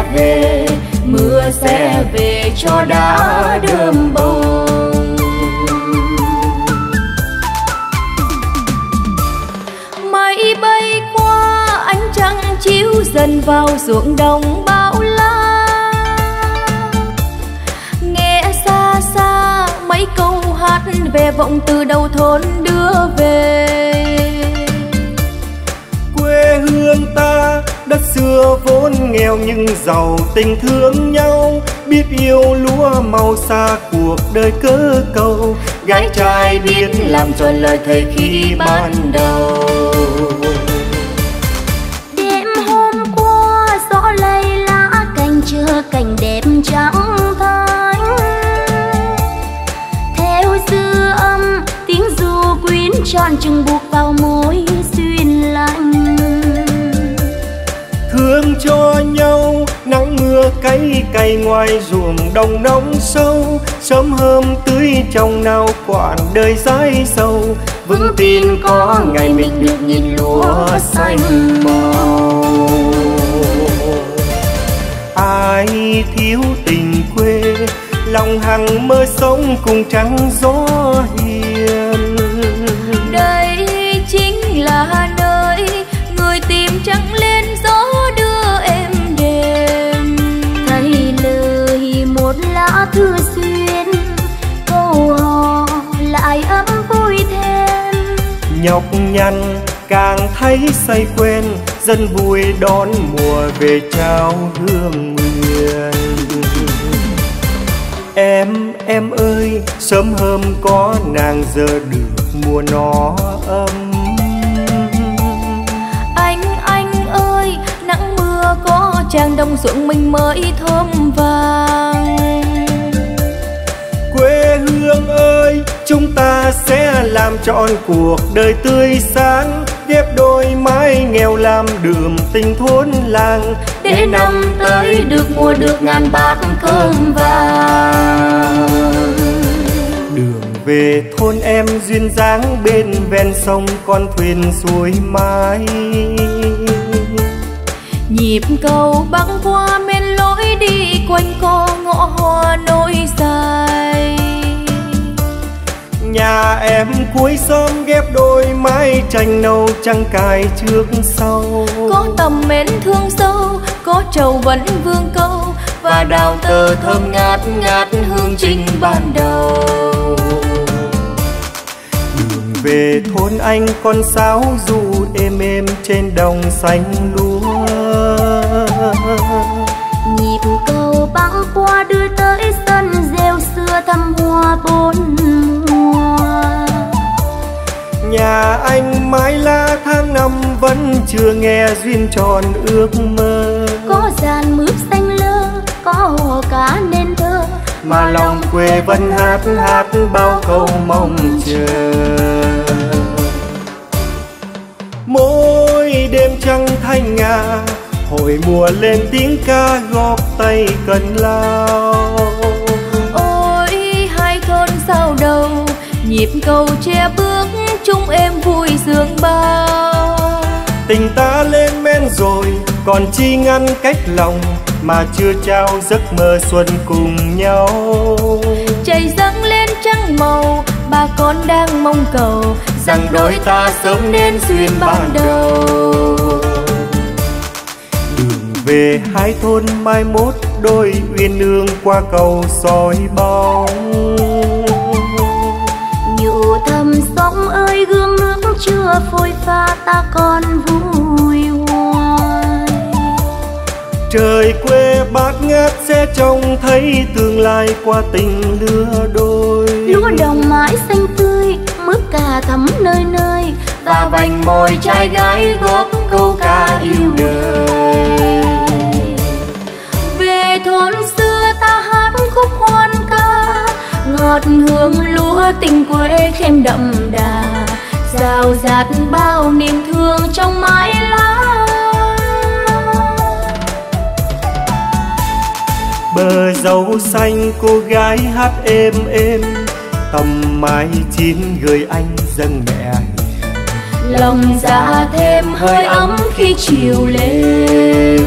sẽ về cho đá đơm bông. Mây bay qua ánh trăng chiếu dần vào ruộng đồng bao la, nghe xa xa mấy câu hát về vọng từ đầu thôn đưa về. Quê hương ta đất xưa vốn nghèo nhưng giàu tình thương nhau, biết yêu lúa màu xa cuộc đời cơ cầu, gái trai biết làm tròn lời thề khi ban đầu. Đêm hôm qua gió lay lá cành chưa cảnh đẹp trắng thanh, theo dư âm tiếng ru quyến tròn chừng buộc vào môi duyên lạnh. Thương cho nhau nắng mưa cày ngoài ruộng đồng nóng sâu, sớm hôm tưới trong nào quản đời dãi sâu, vững tin có ngày mình được nhìn lúa xanh màu. Ai thiếu tình quê lòng hằng mơ sống cùng trắng gió hiền. Đây chính là nơi người tìm trắng lên gió đưa êm đềm. Thay lời một lá thư xuyên, câu hò lại ấm vui thêm. Nhọc nhằn càng thấy say quen, dân vui đón mùa về trao hương nguyện. Em ơi sớm hôm có nàng giờ được mùa nó ấm. Anh ơi nắng mưa có chàng đồng ruộng mình mới thơm vàng. Quê hương ơi chúng ta sẽ làm trọn cuộc đời tươi sáng, ghép đôi mái nghèo làm đượm tình thôn làng, để năm tới được mùa được ngàn bát cơm vàng. Đường về thôn em duyên dáng bên ven sông con thuyền xuôi mái. Nhịp cầu băng qua men lối đi quanh co ngõ hoa nối dài. Nhà em cuối xóm ghép đôi mái tranh nâu trăng cài trước sau. Có tầm mến thương sâu, có trầu vẫn vương câu, và đào tơ thơm ngát ngát hương trình ban đầu. Đường về thôn anh con sáo ru êm êm trên đồng xanh lúa. Nhịp cầu băng qua đưa tới sân rêu xưa thăm hoa bốn mùa. Nhà anh mái lá tháng năm vẫn chưa nghe duyên tròn ước mơ. Có dàn mướp xanh lơ, có hồ cá nên thơ, mà lòng quê vẫn hát bao câu mong chờ. nhà, hội mùa lên tiếng ca góp tay cần lao. Ôi hai thôn sao đầu, nhịp cầu che bước chung em vui sướng bao. Tình ta lên men rồi, còn chi ngăn cách lòng, mà chưa trao giấc mơ xuân cùng nhau. Trời dâng lên trăng màu, bà con đang mong cầu rằng đôi ta sớm nên duyên ban đầu. Đường về hai thôn mai mốt, đôi uyên ương qua cầu soi bóng. Nhủ thầm sóng ơi gương nước chưa phôi pha, ta còn vui hoài. Trời quê bát ngát sẽ trông thấy tương lai qua tình lứa đôi. Lúa đồng mãi xanh tươi, mướp cà thắm nơi nơi, và vành môi trai gái góp câu ca yêu đời. Về thôn xưa ta hát khúc hoan ca, ngọt hương lúa tình quê thêm đậm đà, rào rạt bao niềm thương trong mái lá. Bờ dâu xanh cô gái hát êm êm, tầm mái chín gửi anh dâng mẹ. Lòng dạ thêm hơi ấm khi chiều lên.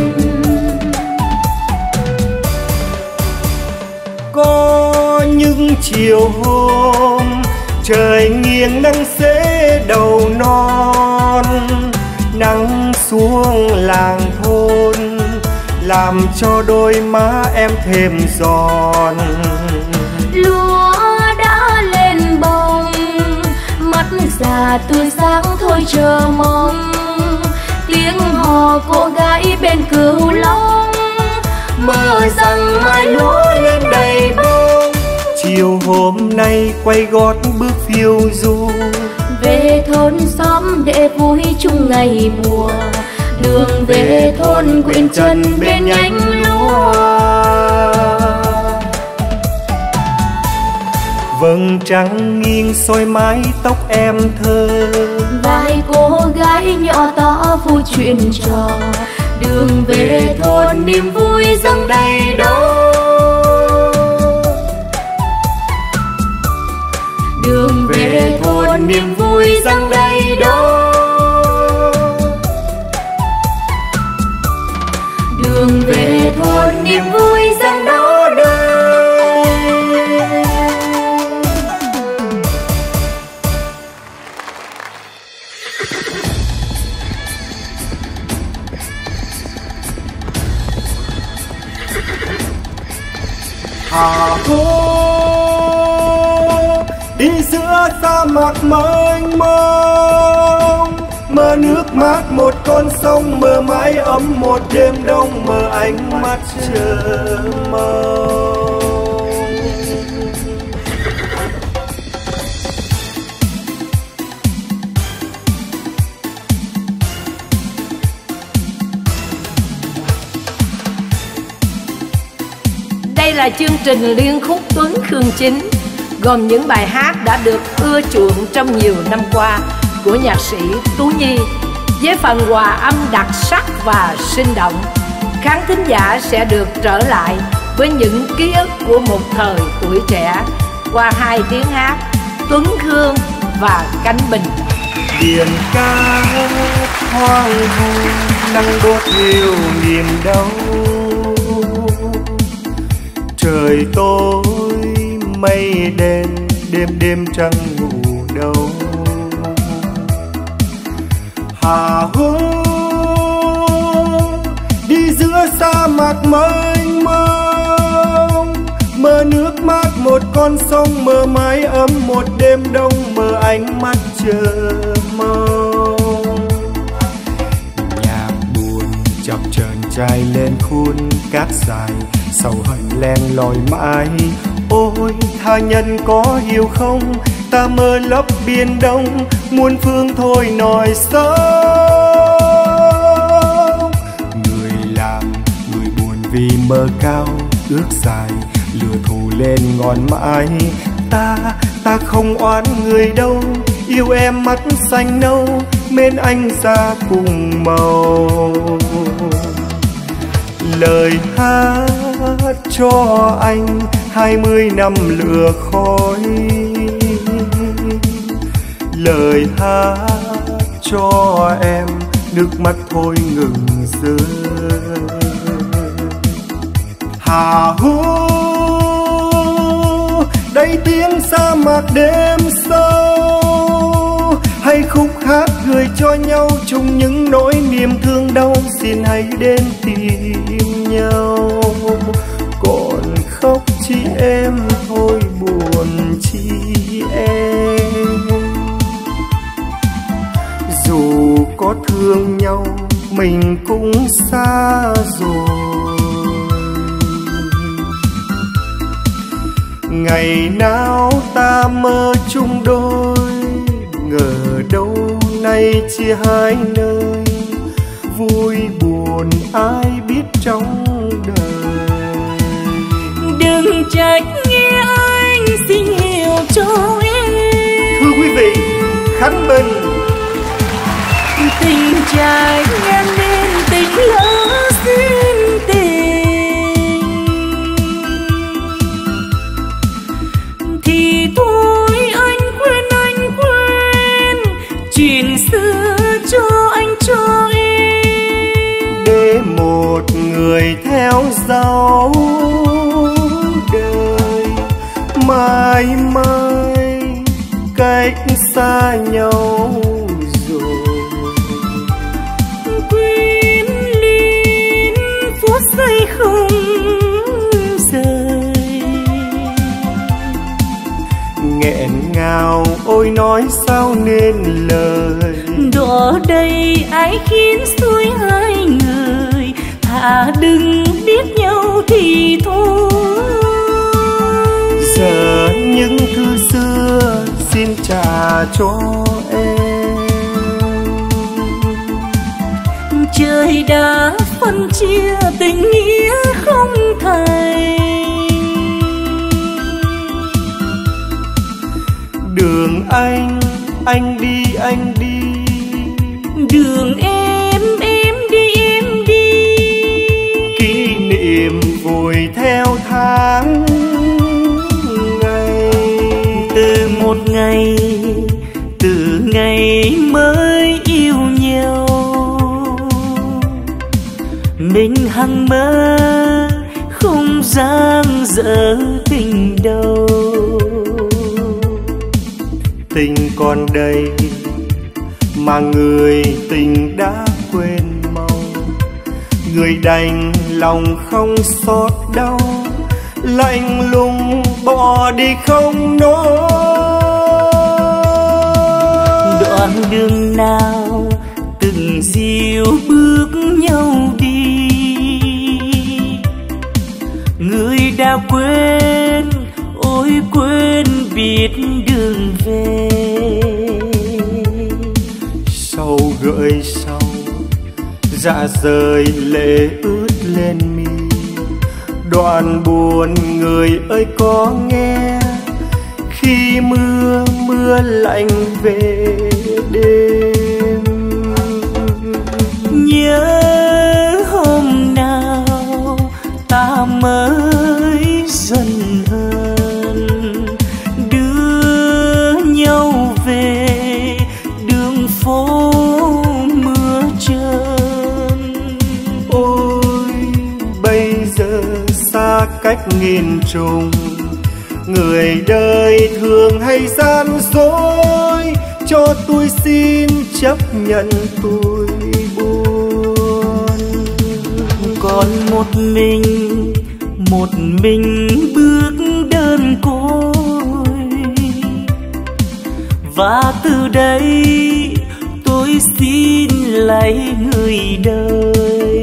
Có những chiều hôm trời nghiêng nắng xế đầu non, nắng xuống làng thôn làm cho đôi má em thêm giòn. Lúa đã lên bông, mắt già tươi sáng thôi chờ mong. Tiếng hò cô gái bên cửu long, mơ rằng mai lúa lên đầy bông. Chiều hôm nay quay gót bước phiêu du, về thôn xóm để vui chung ngày mùa. Đường về thôn quyện chân bên nhánh lúa. vầng trăng nghiêng soi mái tóc em thơ. Vai cô gái nhỏ to vui chuyện trò, đường về thôn niềm vui dâng đầy đâu. Đường về thôn niềm vui dâng đầy đâu. Đường về thôn niềm vui dâng đâu đâu. Hà Hô đi giữa sa mạc mênh mông, mơ nước mát một con sông, mơ mái ấm một đêm đông, mơ ánh mắt chờ mong. Đây là chương trình liên khúc Tuấn Khương Chính, gồm những bài hát đã được ưa chuộng trong nhiều năm qua của nhạc sĩ Tú Nhi, với phần hòa âm đặc sắc và sinh động. Khán thính giả sẽ được trở lại với những ký ức của một thời tuổi trẻ qua hai tiếng hát Tuấn Khương và Cánh Bình. Biển ca hoang vu nắng đốt hiu niềm đau, trời tối mây đen đêm đêm trăng ngủ đâu. Hà Hô đi giữa sa mạc mênh mông, mơ nước mát một con sông, mơ mái ấm một đêm đông, mơ ánh mắt chờ mong. Nhạc buồn chập chờn trai lên khuôn cát dài, sầu hận len lỏi mãi. Ôi tha nhân có hiểu không, ta mơ lấp biển đông, muôn phương thôi nổi sâu. Người làm người buồn vì mơ cao ước dài, lửa thù lên ngọn mãi. Ta không oán người đâu, yêu em mắt xanh nâu, mến anh ra cùng màu. Lời hát cho anh 20 năm lửa khói, lời hát cho em nước mắt thôi ngừng rơi. Hà hú đây tiếng sa mạc đêm sâu, hay khúc hát gửi cho nhau chung những nỗi niềm thương đau. Xin hãy đến tìm nhau, còn khóc chi em thôi buồn chi em. Dù có thương nhau mình cũng xa rồi. Ngày nào ta mơ chung đôi, ngờ đâu nay chia hai nơi. Vui buồn ai biết trong đời. Đừng trách nghe anh xin hiểu cho em. Thưa quý vị, Khánh Bình. Tình trai ngang nên tình lỡ xin tình, thì thôi anh quên chuyện xưa cho anh cho em. Để một người theo dấu đời, mãi mãi cách xa nhau rồi. Quyến luyến phút giây không rời, nghẹn ngào ôi nói sao nên lời. đỏ đây ai khiến xuôi hai người, thà đừng biết nhau thì thôi. Giờ những thư xưa xin trả cho em. Trời đã phân chia tình nghĩa không thành. Đường anh đi Đường em đi. Kỷ niệm vùi theo tháng ngày. Từ ngày mới yêu nhau, mình hằng mơ không dang dở tình đâu. Tình còn đây mà người tình đã quên mau. Người đành lòng không xót đau, lạnh lùng bỏ đi không nói. Đoạn đường nào từng dìu bước nhau đi, người đã quên ôi quên biết đường về. Sầu gợi sầu dạ rời lệ ướt lên mi. Đoạn buồn người ơi có nghe, khi mưa lạnh về đêm. Nhớ hôm nào ta mới dần hơn, đưa nhau về đường phố mưa trơn. Ôi bây giờ xa cách nghìn trùng, người đời thường hay gian dối. Cho tôi xin chấp nhận tôi buồn. Còn một mình bước đơn côi, và từ đây tôi xin lấy người đời.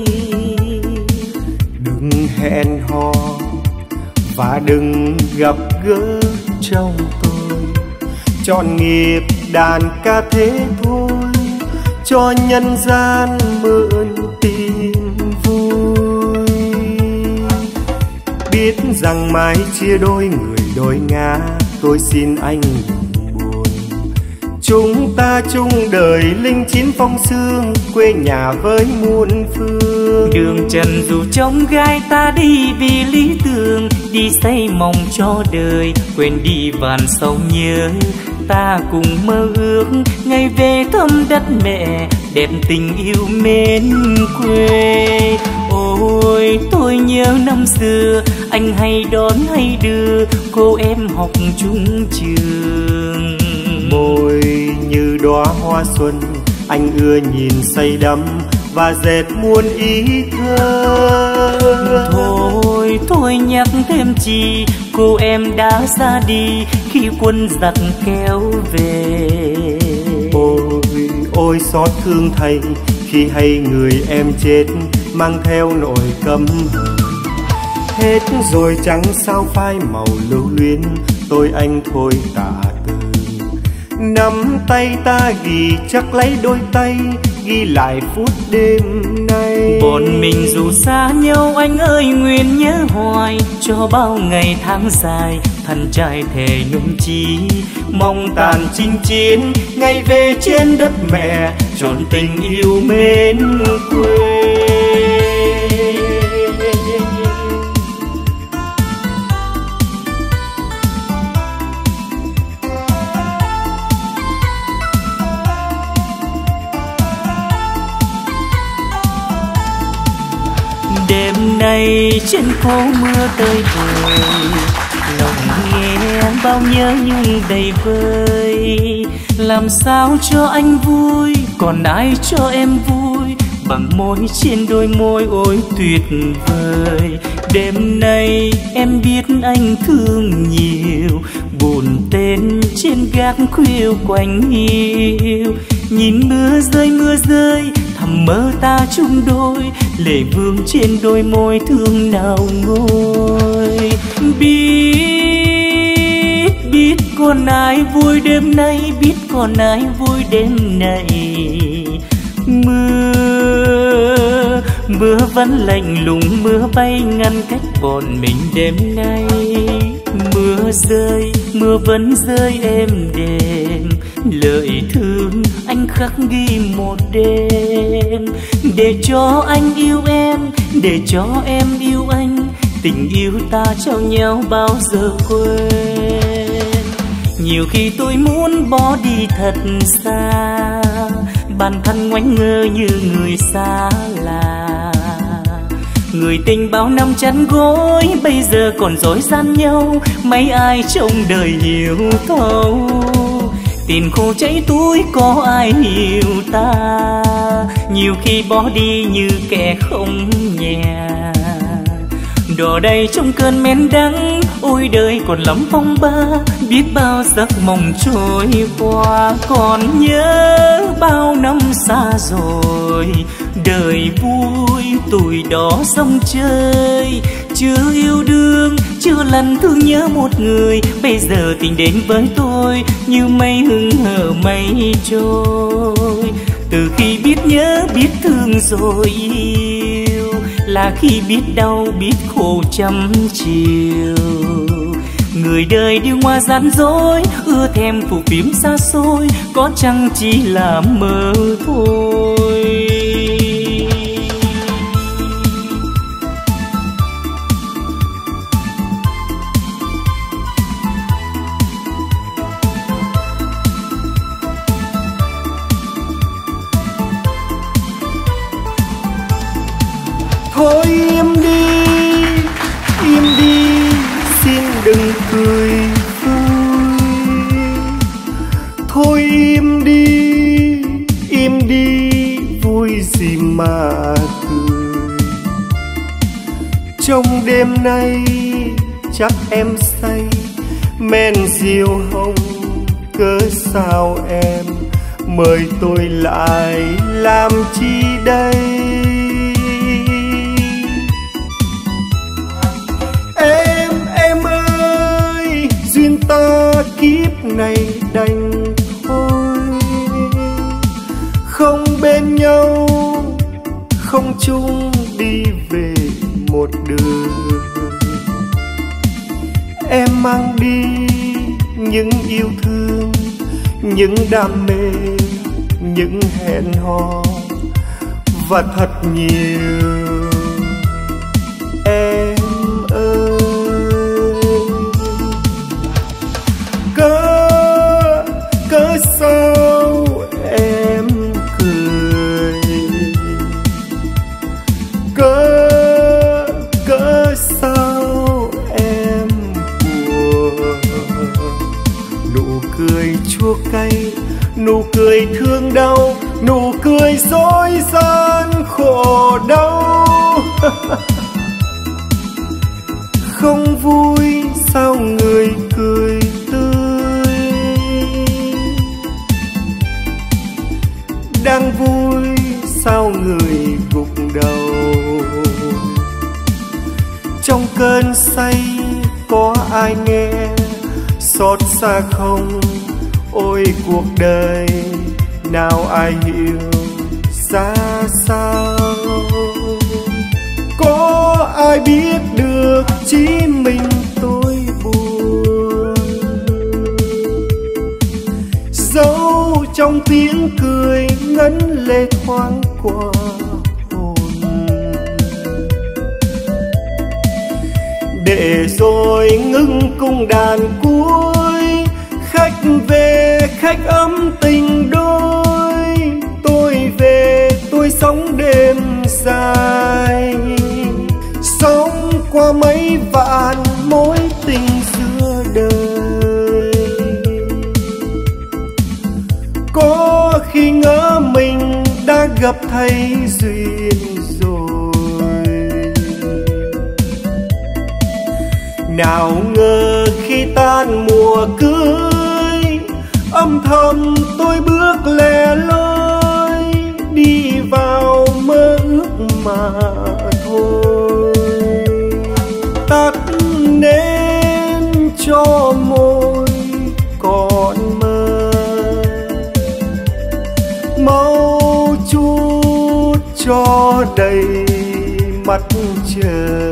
Đừng hẹn hò và đừng gặp gỡ trong tôi. Chọn nghiệp đàn ca thế thôi, cho nhân gian mượn tìm vui. Biết rằng mãi chia đôi người đôi ngã, tôi xin anh đừng buồn. Chúng ta chung đời linh chín phong sương, quê nhà với muôn phương. Đường trần dù trông gai ta đi vì lý tưởng, đi xây mộng cho đời, quên đi vàn sông nhớ. Ta cùng mơ ước ngày về thăm đất mẹ, đẹp tình yêu mến quê. Ôi tôi nhớ năm xưa, anh hay đón hay đưa cô em học chung trường. Môi như đóa hoa xuân, anh ưa nhìn say đắm và dệt muôn ý thơ. Thôi nhắc thêm chi, cô em đã ra đi khi quân giặc kéo về. Ôi xót thương thay khi hay người em chết, mang theo nỗi căm hờn. Hết rồi chẳng sao phai màu lưu luyến, tôi anh thôi tạ từ. Nắm tay ta ghi chắc lấy đôi tay, ghi lại phút đêm nay. Bọn mình dù xa nhau anh ơi nguyện nhớ hoài, cho bao ngày tháng dài thân trai thề nhung chí. Mong tàn chinh chiến ngày về trên đất mẹ, trọn tình yêu mến quê. Đêm nay trên phố mưa tơi vơi, lòng nghe bao nhớ nhung đầy vơi. Làm sao cho anh vui, còn ai cho em vui, bằng môi trên đôi môi ôi tuyệt vời. Đêm nay em biết anh thương nhiều, buồn tên trên gác khuya quanh hiu. Nhìn mưa rơi thầm mơ ta chung đôi, lệ vương trên đôi môi thương nào ngôi. Biết còn ai vui đêm nay, biết còn ai vui đêm này. Mưa vẫn lạnh lùng, mưa bay ngăn cách bọn mình đêm nay. Mưa vẫn rơi êm đềm, lời thương anh khắc ghi một đêm. Để cho anh yêu em, để cho em yêu anh, tình yêu ta trao nhau bao giờ quên. Nhiều khi tôi muốn bỏ đi thật xa, bản thân ngoảnh ngơ như người xa lạ. Người tình bao năm chăn gối, bây giờ còn dối gian nhau, mấy ai trong đời hiểu thấu. Tiền khô cháy túi có ai hiểu ta, nhiều khi bỏ đi như kẻ không nhà. Đò đây trong cơn men đắng, ôi đời còn lắm phong ba, biết bao giấc mộng trôi qua. Còn nhớ bao năm xa rồi, đời vui tuổi đó sông chơi. Chưa yêu đương, chưa lần thương nhớ một người, bây giờ tình đến với tôi như mây hững hờ mây trôi. Từ khi biết nhớ biết thương rồi yêu, là khi biết đau biết khổ trăm chiều. Người đời điêu hoa gian dối, ưa thèm phù phiếm xa xôi, có chăng chỉ là mơ thôi. Thôi im đi, xin đừng cười vui. Thôi im đi, vui gì mà cười. Trong đêm nay chắc em say, men rượu hồng cớ sao em mời tôi lại làm chi đây. Em ơi, duyên ta kiếp này đành thôi. Không bên nhau, không chung đi về một đường. Em mang đi những yêu thương, những đam mê, những hẹn hò và thật nhiều. Em ơi, cớ sao em cười, cớ sao em buồn. Nụ cười chua cay, nụ cười thương đau, nụ cười dối gian khổ đau. Không vui sao người cười tươi, đang vui sao người gục đầu. Trong cơn say có ai nghe xót xa không? Ôi cuộc đời nào ai hiểu ra sao? Có ai biết được chỉ mình tôi buồn, dẫu trong tiếng cười ngấn lệ thoáng qua hồn. Để rồi ngưng cung đàn cuối, khách về khách ấm tình đôi. Tôi về tôi sống đêm dài, sống qua mấy vạn mối tình giữa đời. Có khi ngỡ mình đã gặp thấy duyên rồi, nào ngờ khi tan mùa cưới, âm thầm tôi bước lẻ loi đi vào mơ ước mà thôi. Tắt nến cho môi còn mơ, mau chút cho đầy mắt chờ.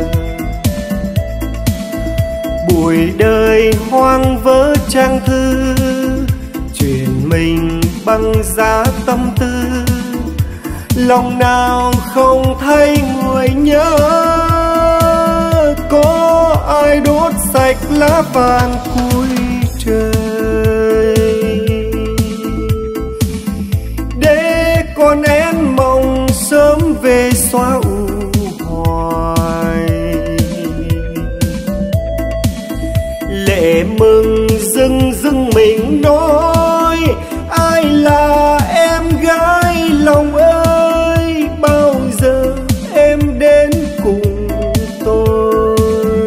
Buổi đời hoang vỡ trang thư, chuyện mình băng giá tâm tư. Lòng nào không thấy nguôi nhớ, có ai đốt sạch lá vàng cuối trời, để con én mộng sớm về xóa u hoài. Lệ mừng dưng dưng mình nói, ai là em gái lòng ơi, bao giờ em đến cùng tôi.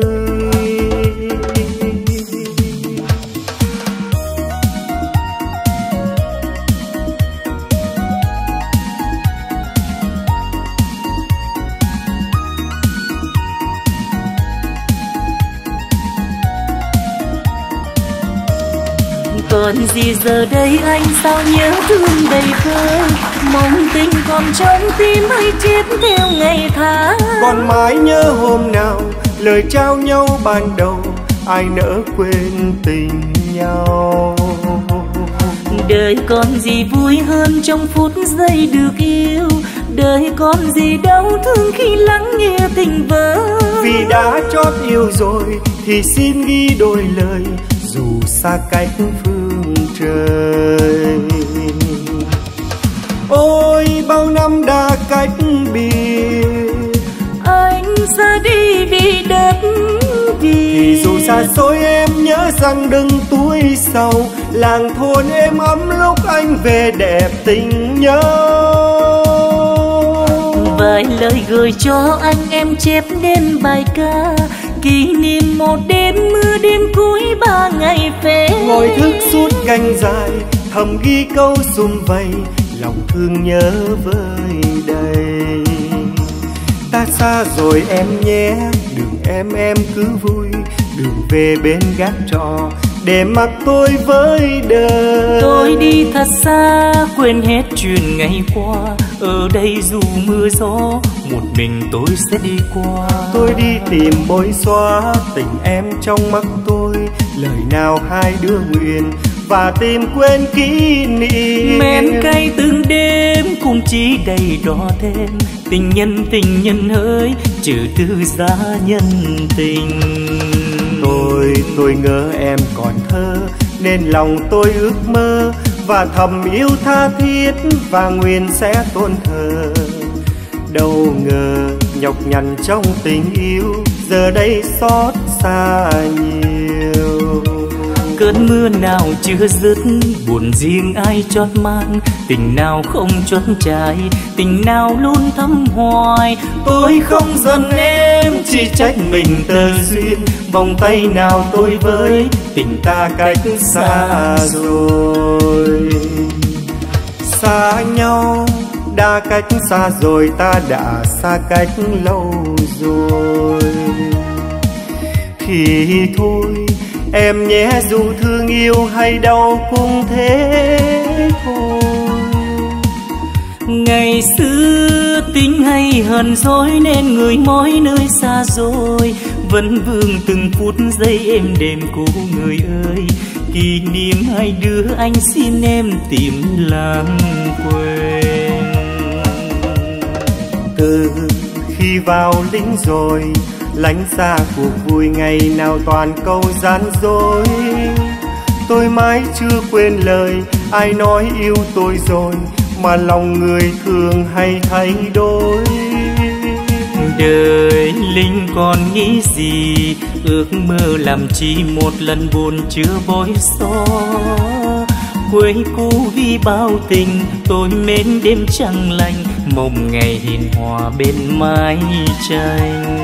Còn gì giờ đây anh sao nhớ thương đầy vơi, mong tình còn trong tim hay chết theo ngày tháng. Còn mãi nhớ hôm nào lời trao nhau ban đầu, ai nỡ quên tình nhau. Đời còn gì vui hơn trong phút giây được yêu, đời còn gì đau thương khi lắng nghe tình vỡ. Vì đã chót yêu rồi thì xin ghi đôi lời, dù xa cách phương trời. Ôi bao năm đã cách biệt, anh ra đi vì đất vì. Thì dù xa xôi em nhớ rằng đừng túi sầu, làng thôn êm ấm lúc anh về đẹp tình nhớ. Vài lời gửi cho anh em chép nên bài ca, kỷ niệm một đêm mưa đêm cuối 3 ngày về. Ngồi thức suốt canh dài thầm ghi câu sum vầy, lòng thương nhớ vơi đầy. Ta xa rồi em nhé, đừng em cứ vui, đừng về bên gác trọ để mặc tôi với đời. Tôi đi thật xa quên hết chuyện ngày qua, ở đây dù mưa gió một mình tôi sẽ đi qua. Tôi đi tìm bối xóa tình em trong mắt tôi, lời nào hai đứa nguyện và tìm quên kỷ niệm. Men cay từng đêm cũng chỉ đầy đỏ thêm tình nhân hỡi, trừ tư giá nhân tình. Tôi ngỡ em còn thơ nên lòng tôi ước mơ và thầm yêu tha thiết và nguyện sẽ tôn thờ. Đâu ngờ nhọc nhằn trong tình yêu giờ đây xót xa nhiều. Cơn mưa nào chưa dứt buồn riêng ai chót mang, tình nào không chốt trái, tình nào luôn thắm hoài. Tôi không giận em, chỉ trách mình tơ duyên, vòng tay nào tôi với tình ta cách xa rồi. Xa nhau đã cách xa rồi, ta đã xa cách lâu rồi. Thì thôi em nhé, dù thương yêu hay đau cũng thế thôi. Ngày xưa tính hay hờn dối nên người mỗi nơi xa rồi, vẫn vương từng phút giây êm đềm của người ơi. Kỷ niệm hai đứa anh xin em tìm lãng quên. Từ khi vào lính rồi lánh xa cuộc vui ngày nào toàn câu gian dối. Tôi mãi chưa quên lời ai nói yêu tôi rồi, mà lòng người thường hay thay đổi. Đời lính còn nghĩ gì, ước mơ làm chi một lần buồn chưa bối xó. Quê cũ vì bao tình tôi mến đêm trăng lành, mộng ngày hiền hòa bên mái tranh.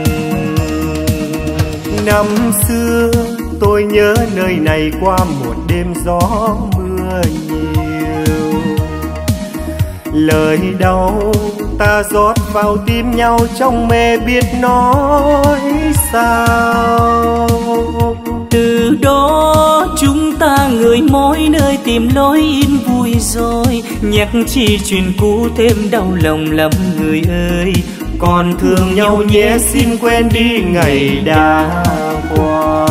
Năm xưa tôi nhớ nơi này qua một đêm gió mưa nhiều. Lời đau ta rót vào tim nhau trong mê biết nói sao. Từ đó chúng ta người mỗi nơi tìm lối yên vui rồi, nhắc chi chuyện cũ thêm đau lòng lắm người ơi. Còn thương nhau nhé, xin quên đi ngày đã qua.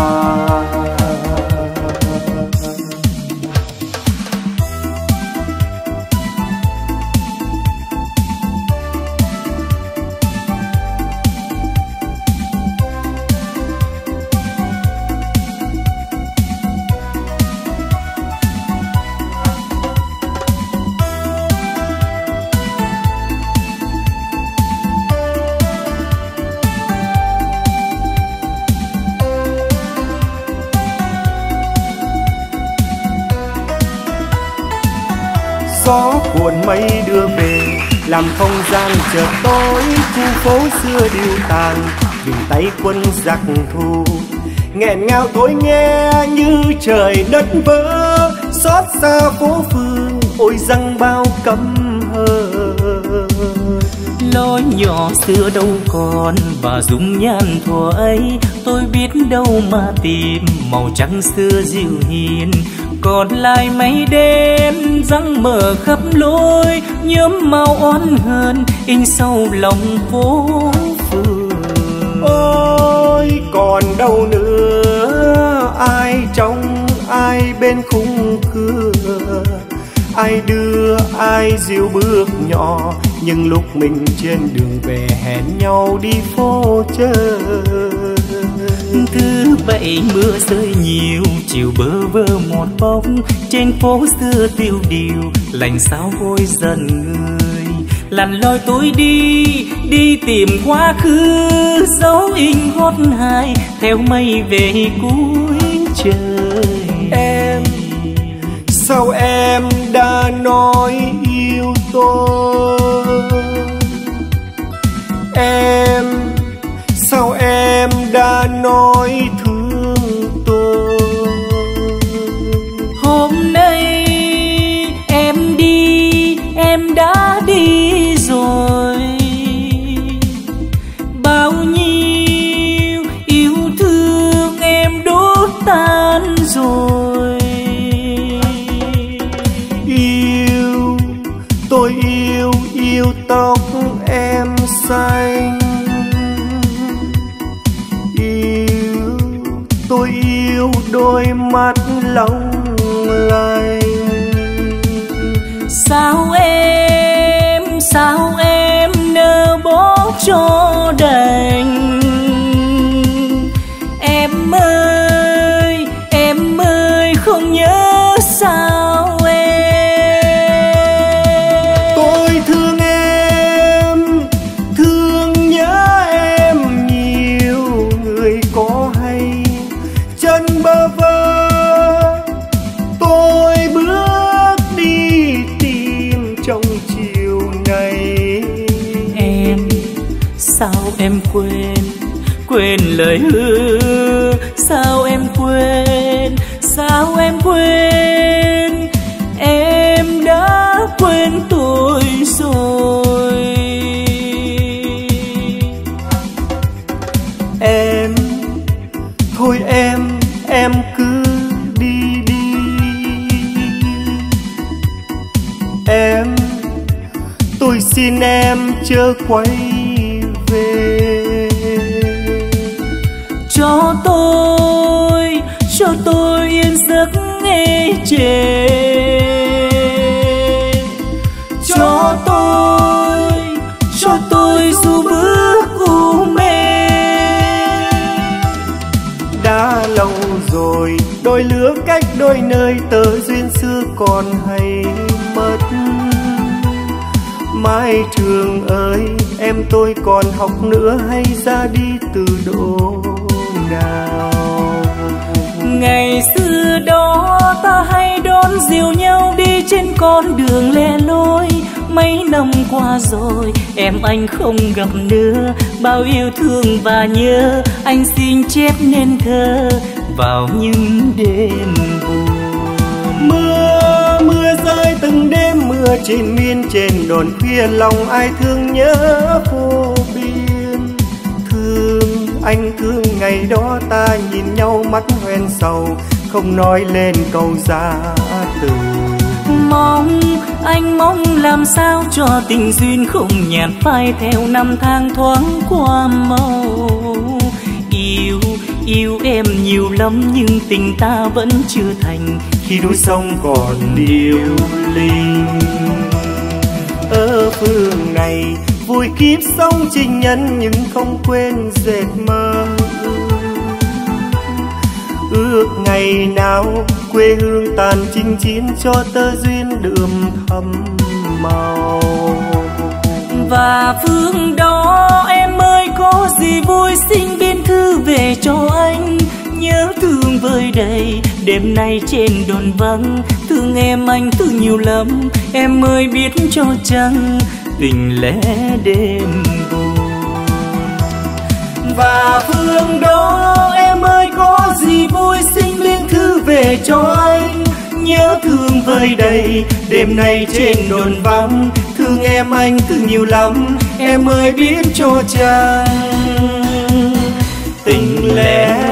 Gió cuộn mây đưa về làm không gian chợt tối, khu phố xưa điêu tàn vì tay quân giặc thù. Nghẹn ngào tôi nghe như trời đất vỡ, xót xa phố phường ôi răng bao căm hờn. Lối nhỏ xưa đâu còn và dung nhan thuở ấy, tôi biết đâu mà tìm màu trắng xưa dịu hiền. Còn lại mây đen răng mở khắp lối, nhuốm màu oán hờn in sâu lòng phố phường. Ôi còn đâu nữa, ai trong ai bên khung cửa, ai đưa ai dìu bước nhỏ, nhưng lúc mình trên đường về hẹn nhau đi phố chơi. Thứ bảy mưa rơi nhiều, chiều bơ vơ một bóng trên phố xưa tiêu điều, lành sao vội dần người. Lặn loi tôi đi tìm quá khứ, dấu in gót hai theo mây về cuối trời. Em sao em đã nói yêu tôi? Em sao em đã nói thương tôi? Hôm nay em đi, em đã đi rồi. Bao nhiêu yêu thương em đốt tan rồi. Tôi yêu tóc em xanh. Tôi yêu đôi mắt long lanh. Sao em nỡ bỏ cho đành. Em ơi không nhớ sao em. Tôi thương em, thương nhớ em nhiều. Người có hay chân bơ vơ, tôi bước đi tìm trong chiều này. Sao em quên lời hứa, sao em quên em đã quên tôi rồi. Thôi em cứ đi đi. Tôi xin em chớ quay về. Cho tôi yên giấc nghe chề. Cho tôi dù bước u mê. Đã lâu rồi đôi lứa cách đôi nơi, tơ duyên xưa còn hay mất. Mai trường ơi, em tôi còn học nữa hay ra đi từ độ nào? Ngày xưa đó ta hay đón dìu nhau đi trên con đường lẻ loi. Mấy năm qua rồi em anh không gặp nữa. Bao yêu thương và nhớ anh xin chép nên thơ vào những đêm buồn. Mưa rơi từng đêm, mưa trên miên trên đồn khuya, lòng ai thương nhớ vô biên. Anh thương ngày đó ta nhìn nhau mắt hoen sầu, không nói lên câu ra từ. Anh mong làm sao cho tình duyên không nhạt phai theo năm tháng thoáng qua mau. Yêu em nhiều lắm nhưng tình ta vẫn chưa thành, khi đôi sông còn điêu linh. Ở phương này vui kiếp sống tình nhân nhưng không quên dệt mơ. Ước ngày nào quê hương tàn chinh chiến cho tơ duyên đượm thắm màu. Và phương đó em ơi có gì vui xin biên thư về cho anh. Nhớ thương vơi đầy đêm nay trên đồn vắng, thương em anh thương nhiều lắm em ơi biết cho chăng tình lẽ đêm buồn. Và phương đó em ơi có gì vui xin biên thư về cho anh. Nhớ thương vơi đầy đêm nay trên đồn vắng, thương em anh thương nhiều lắm em ơi biết cho chăng tình lẽ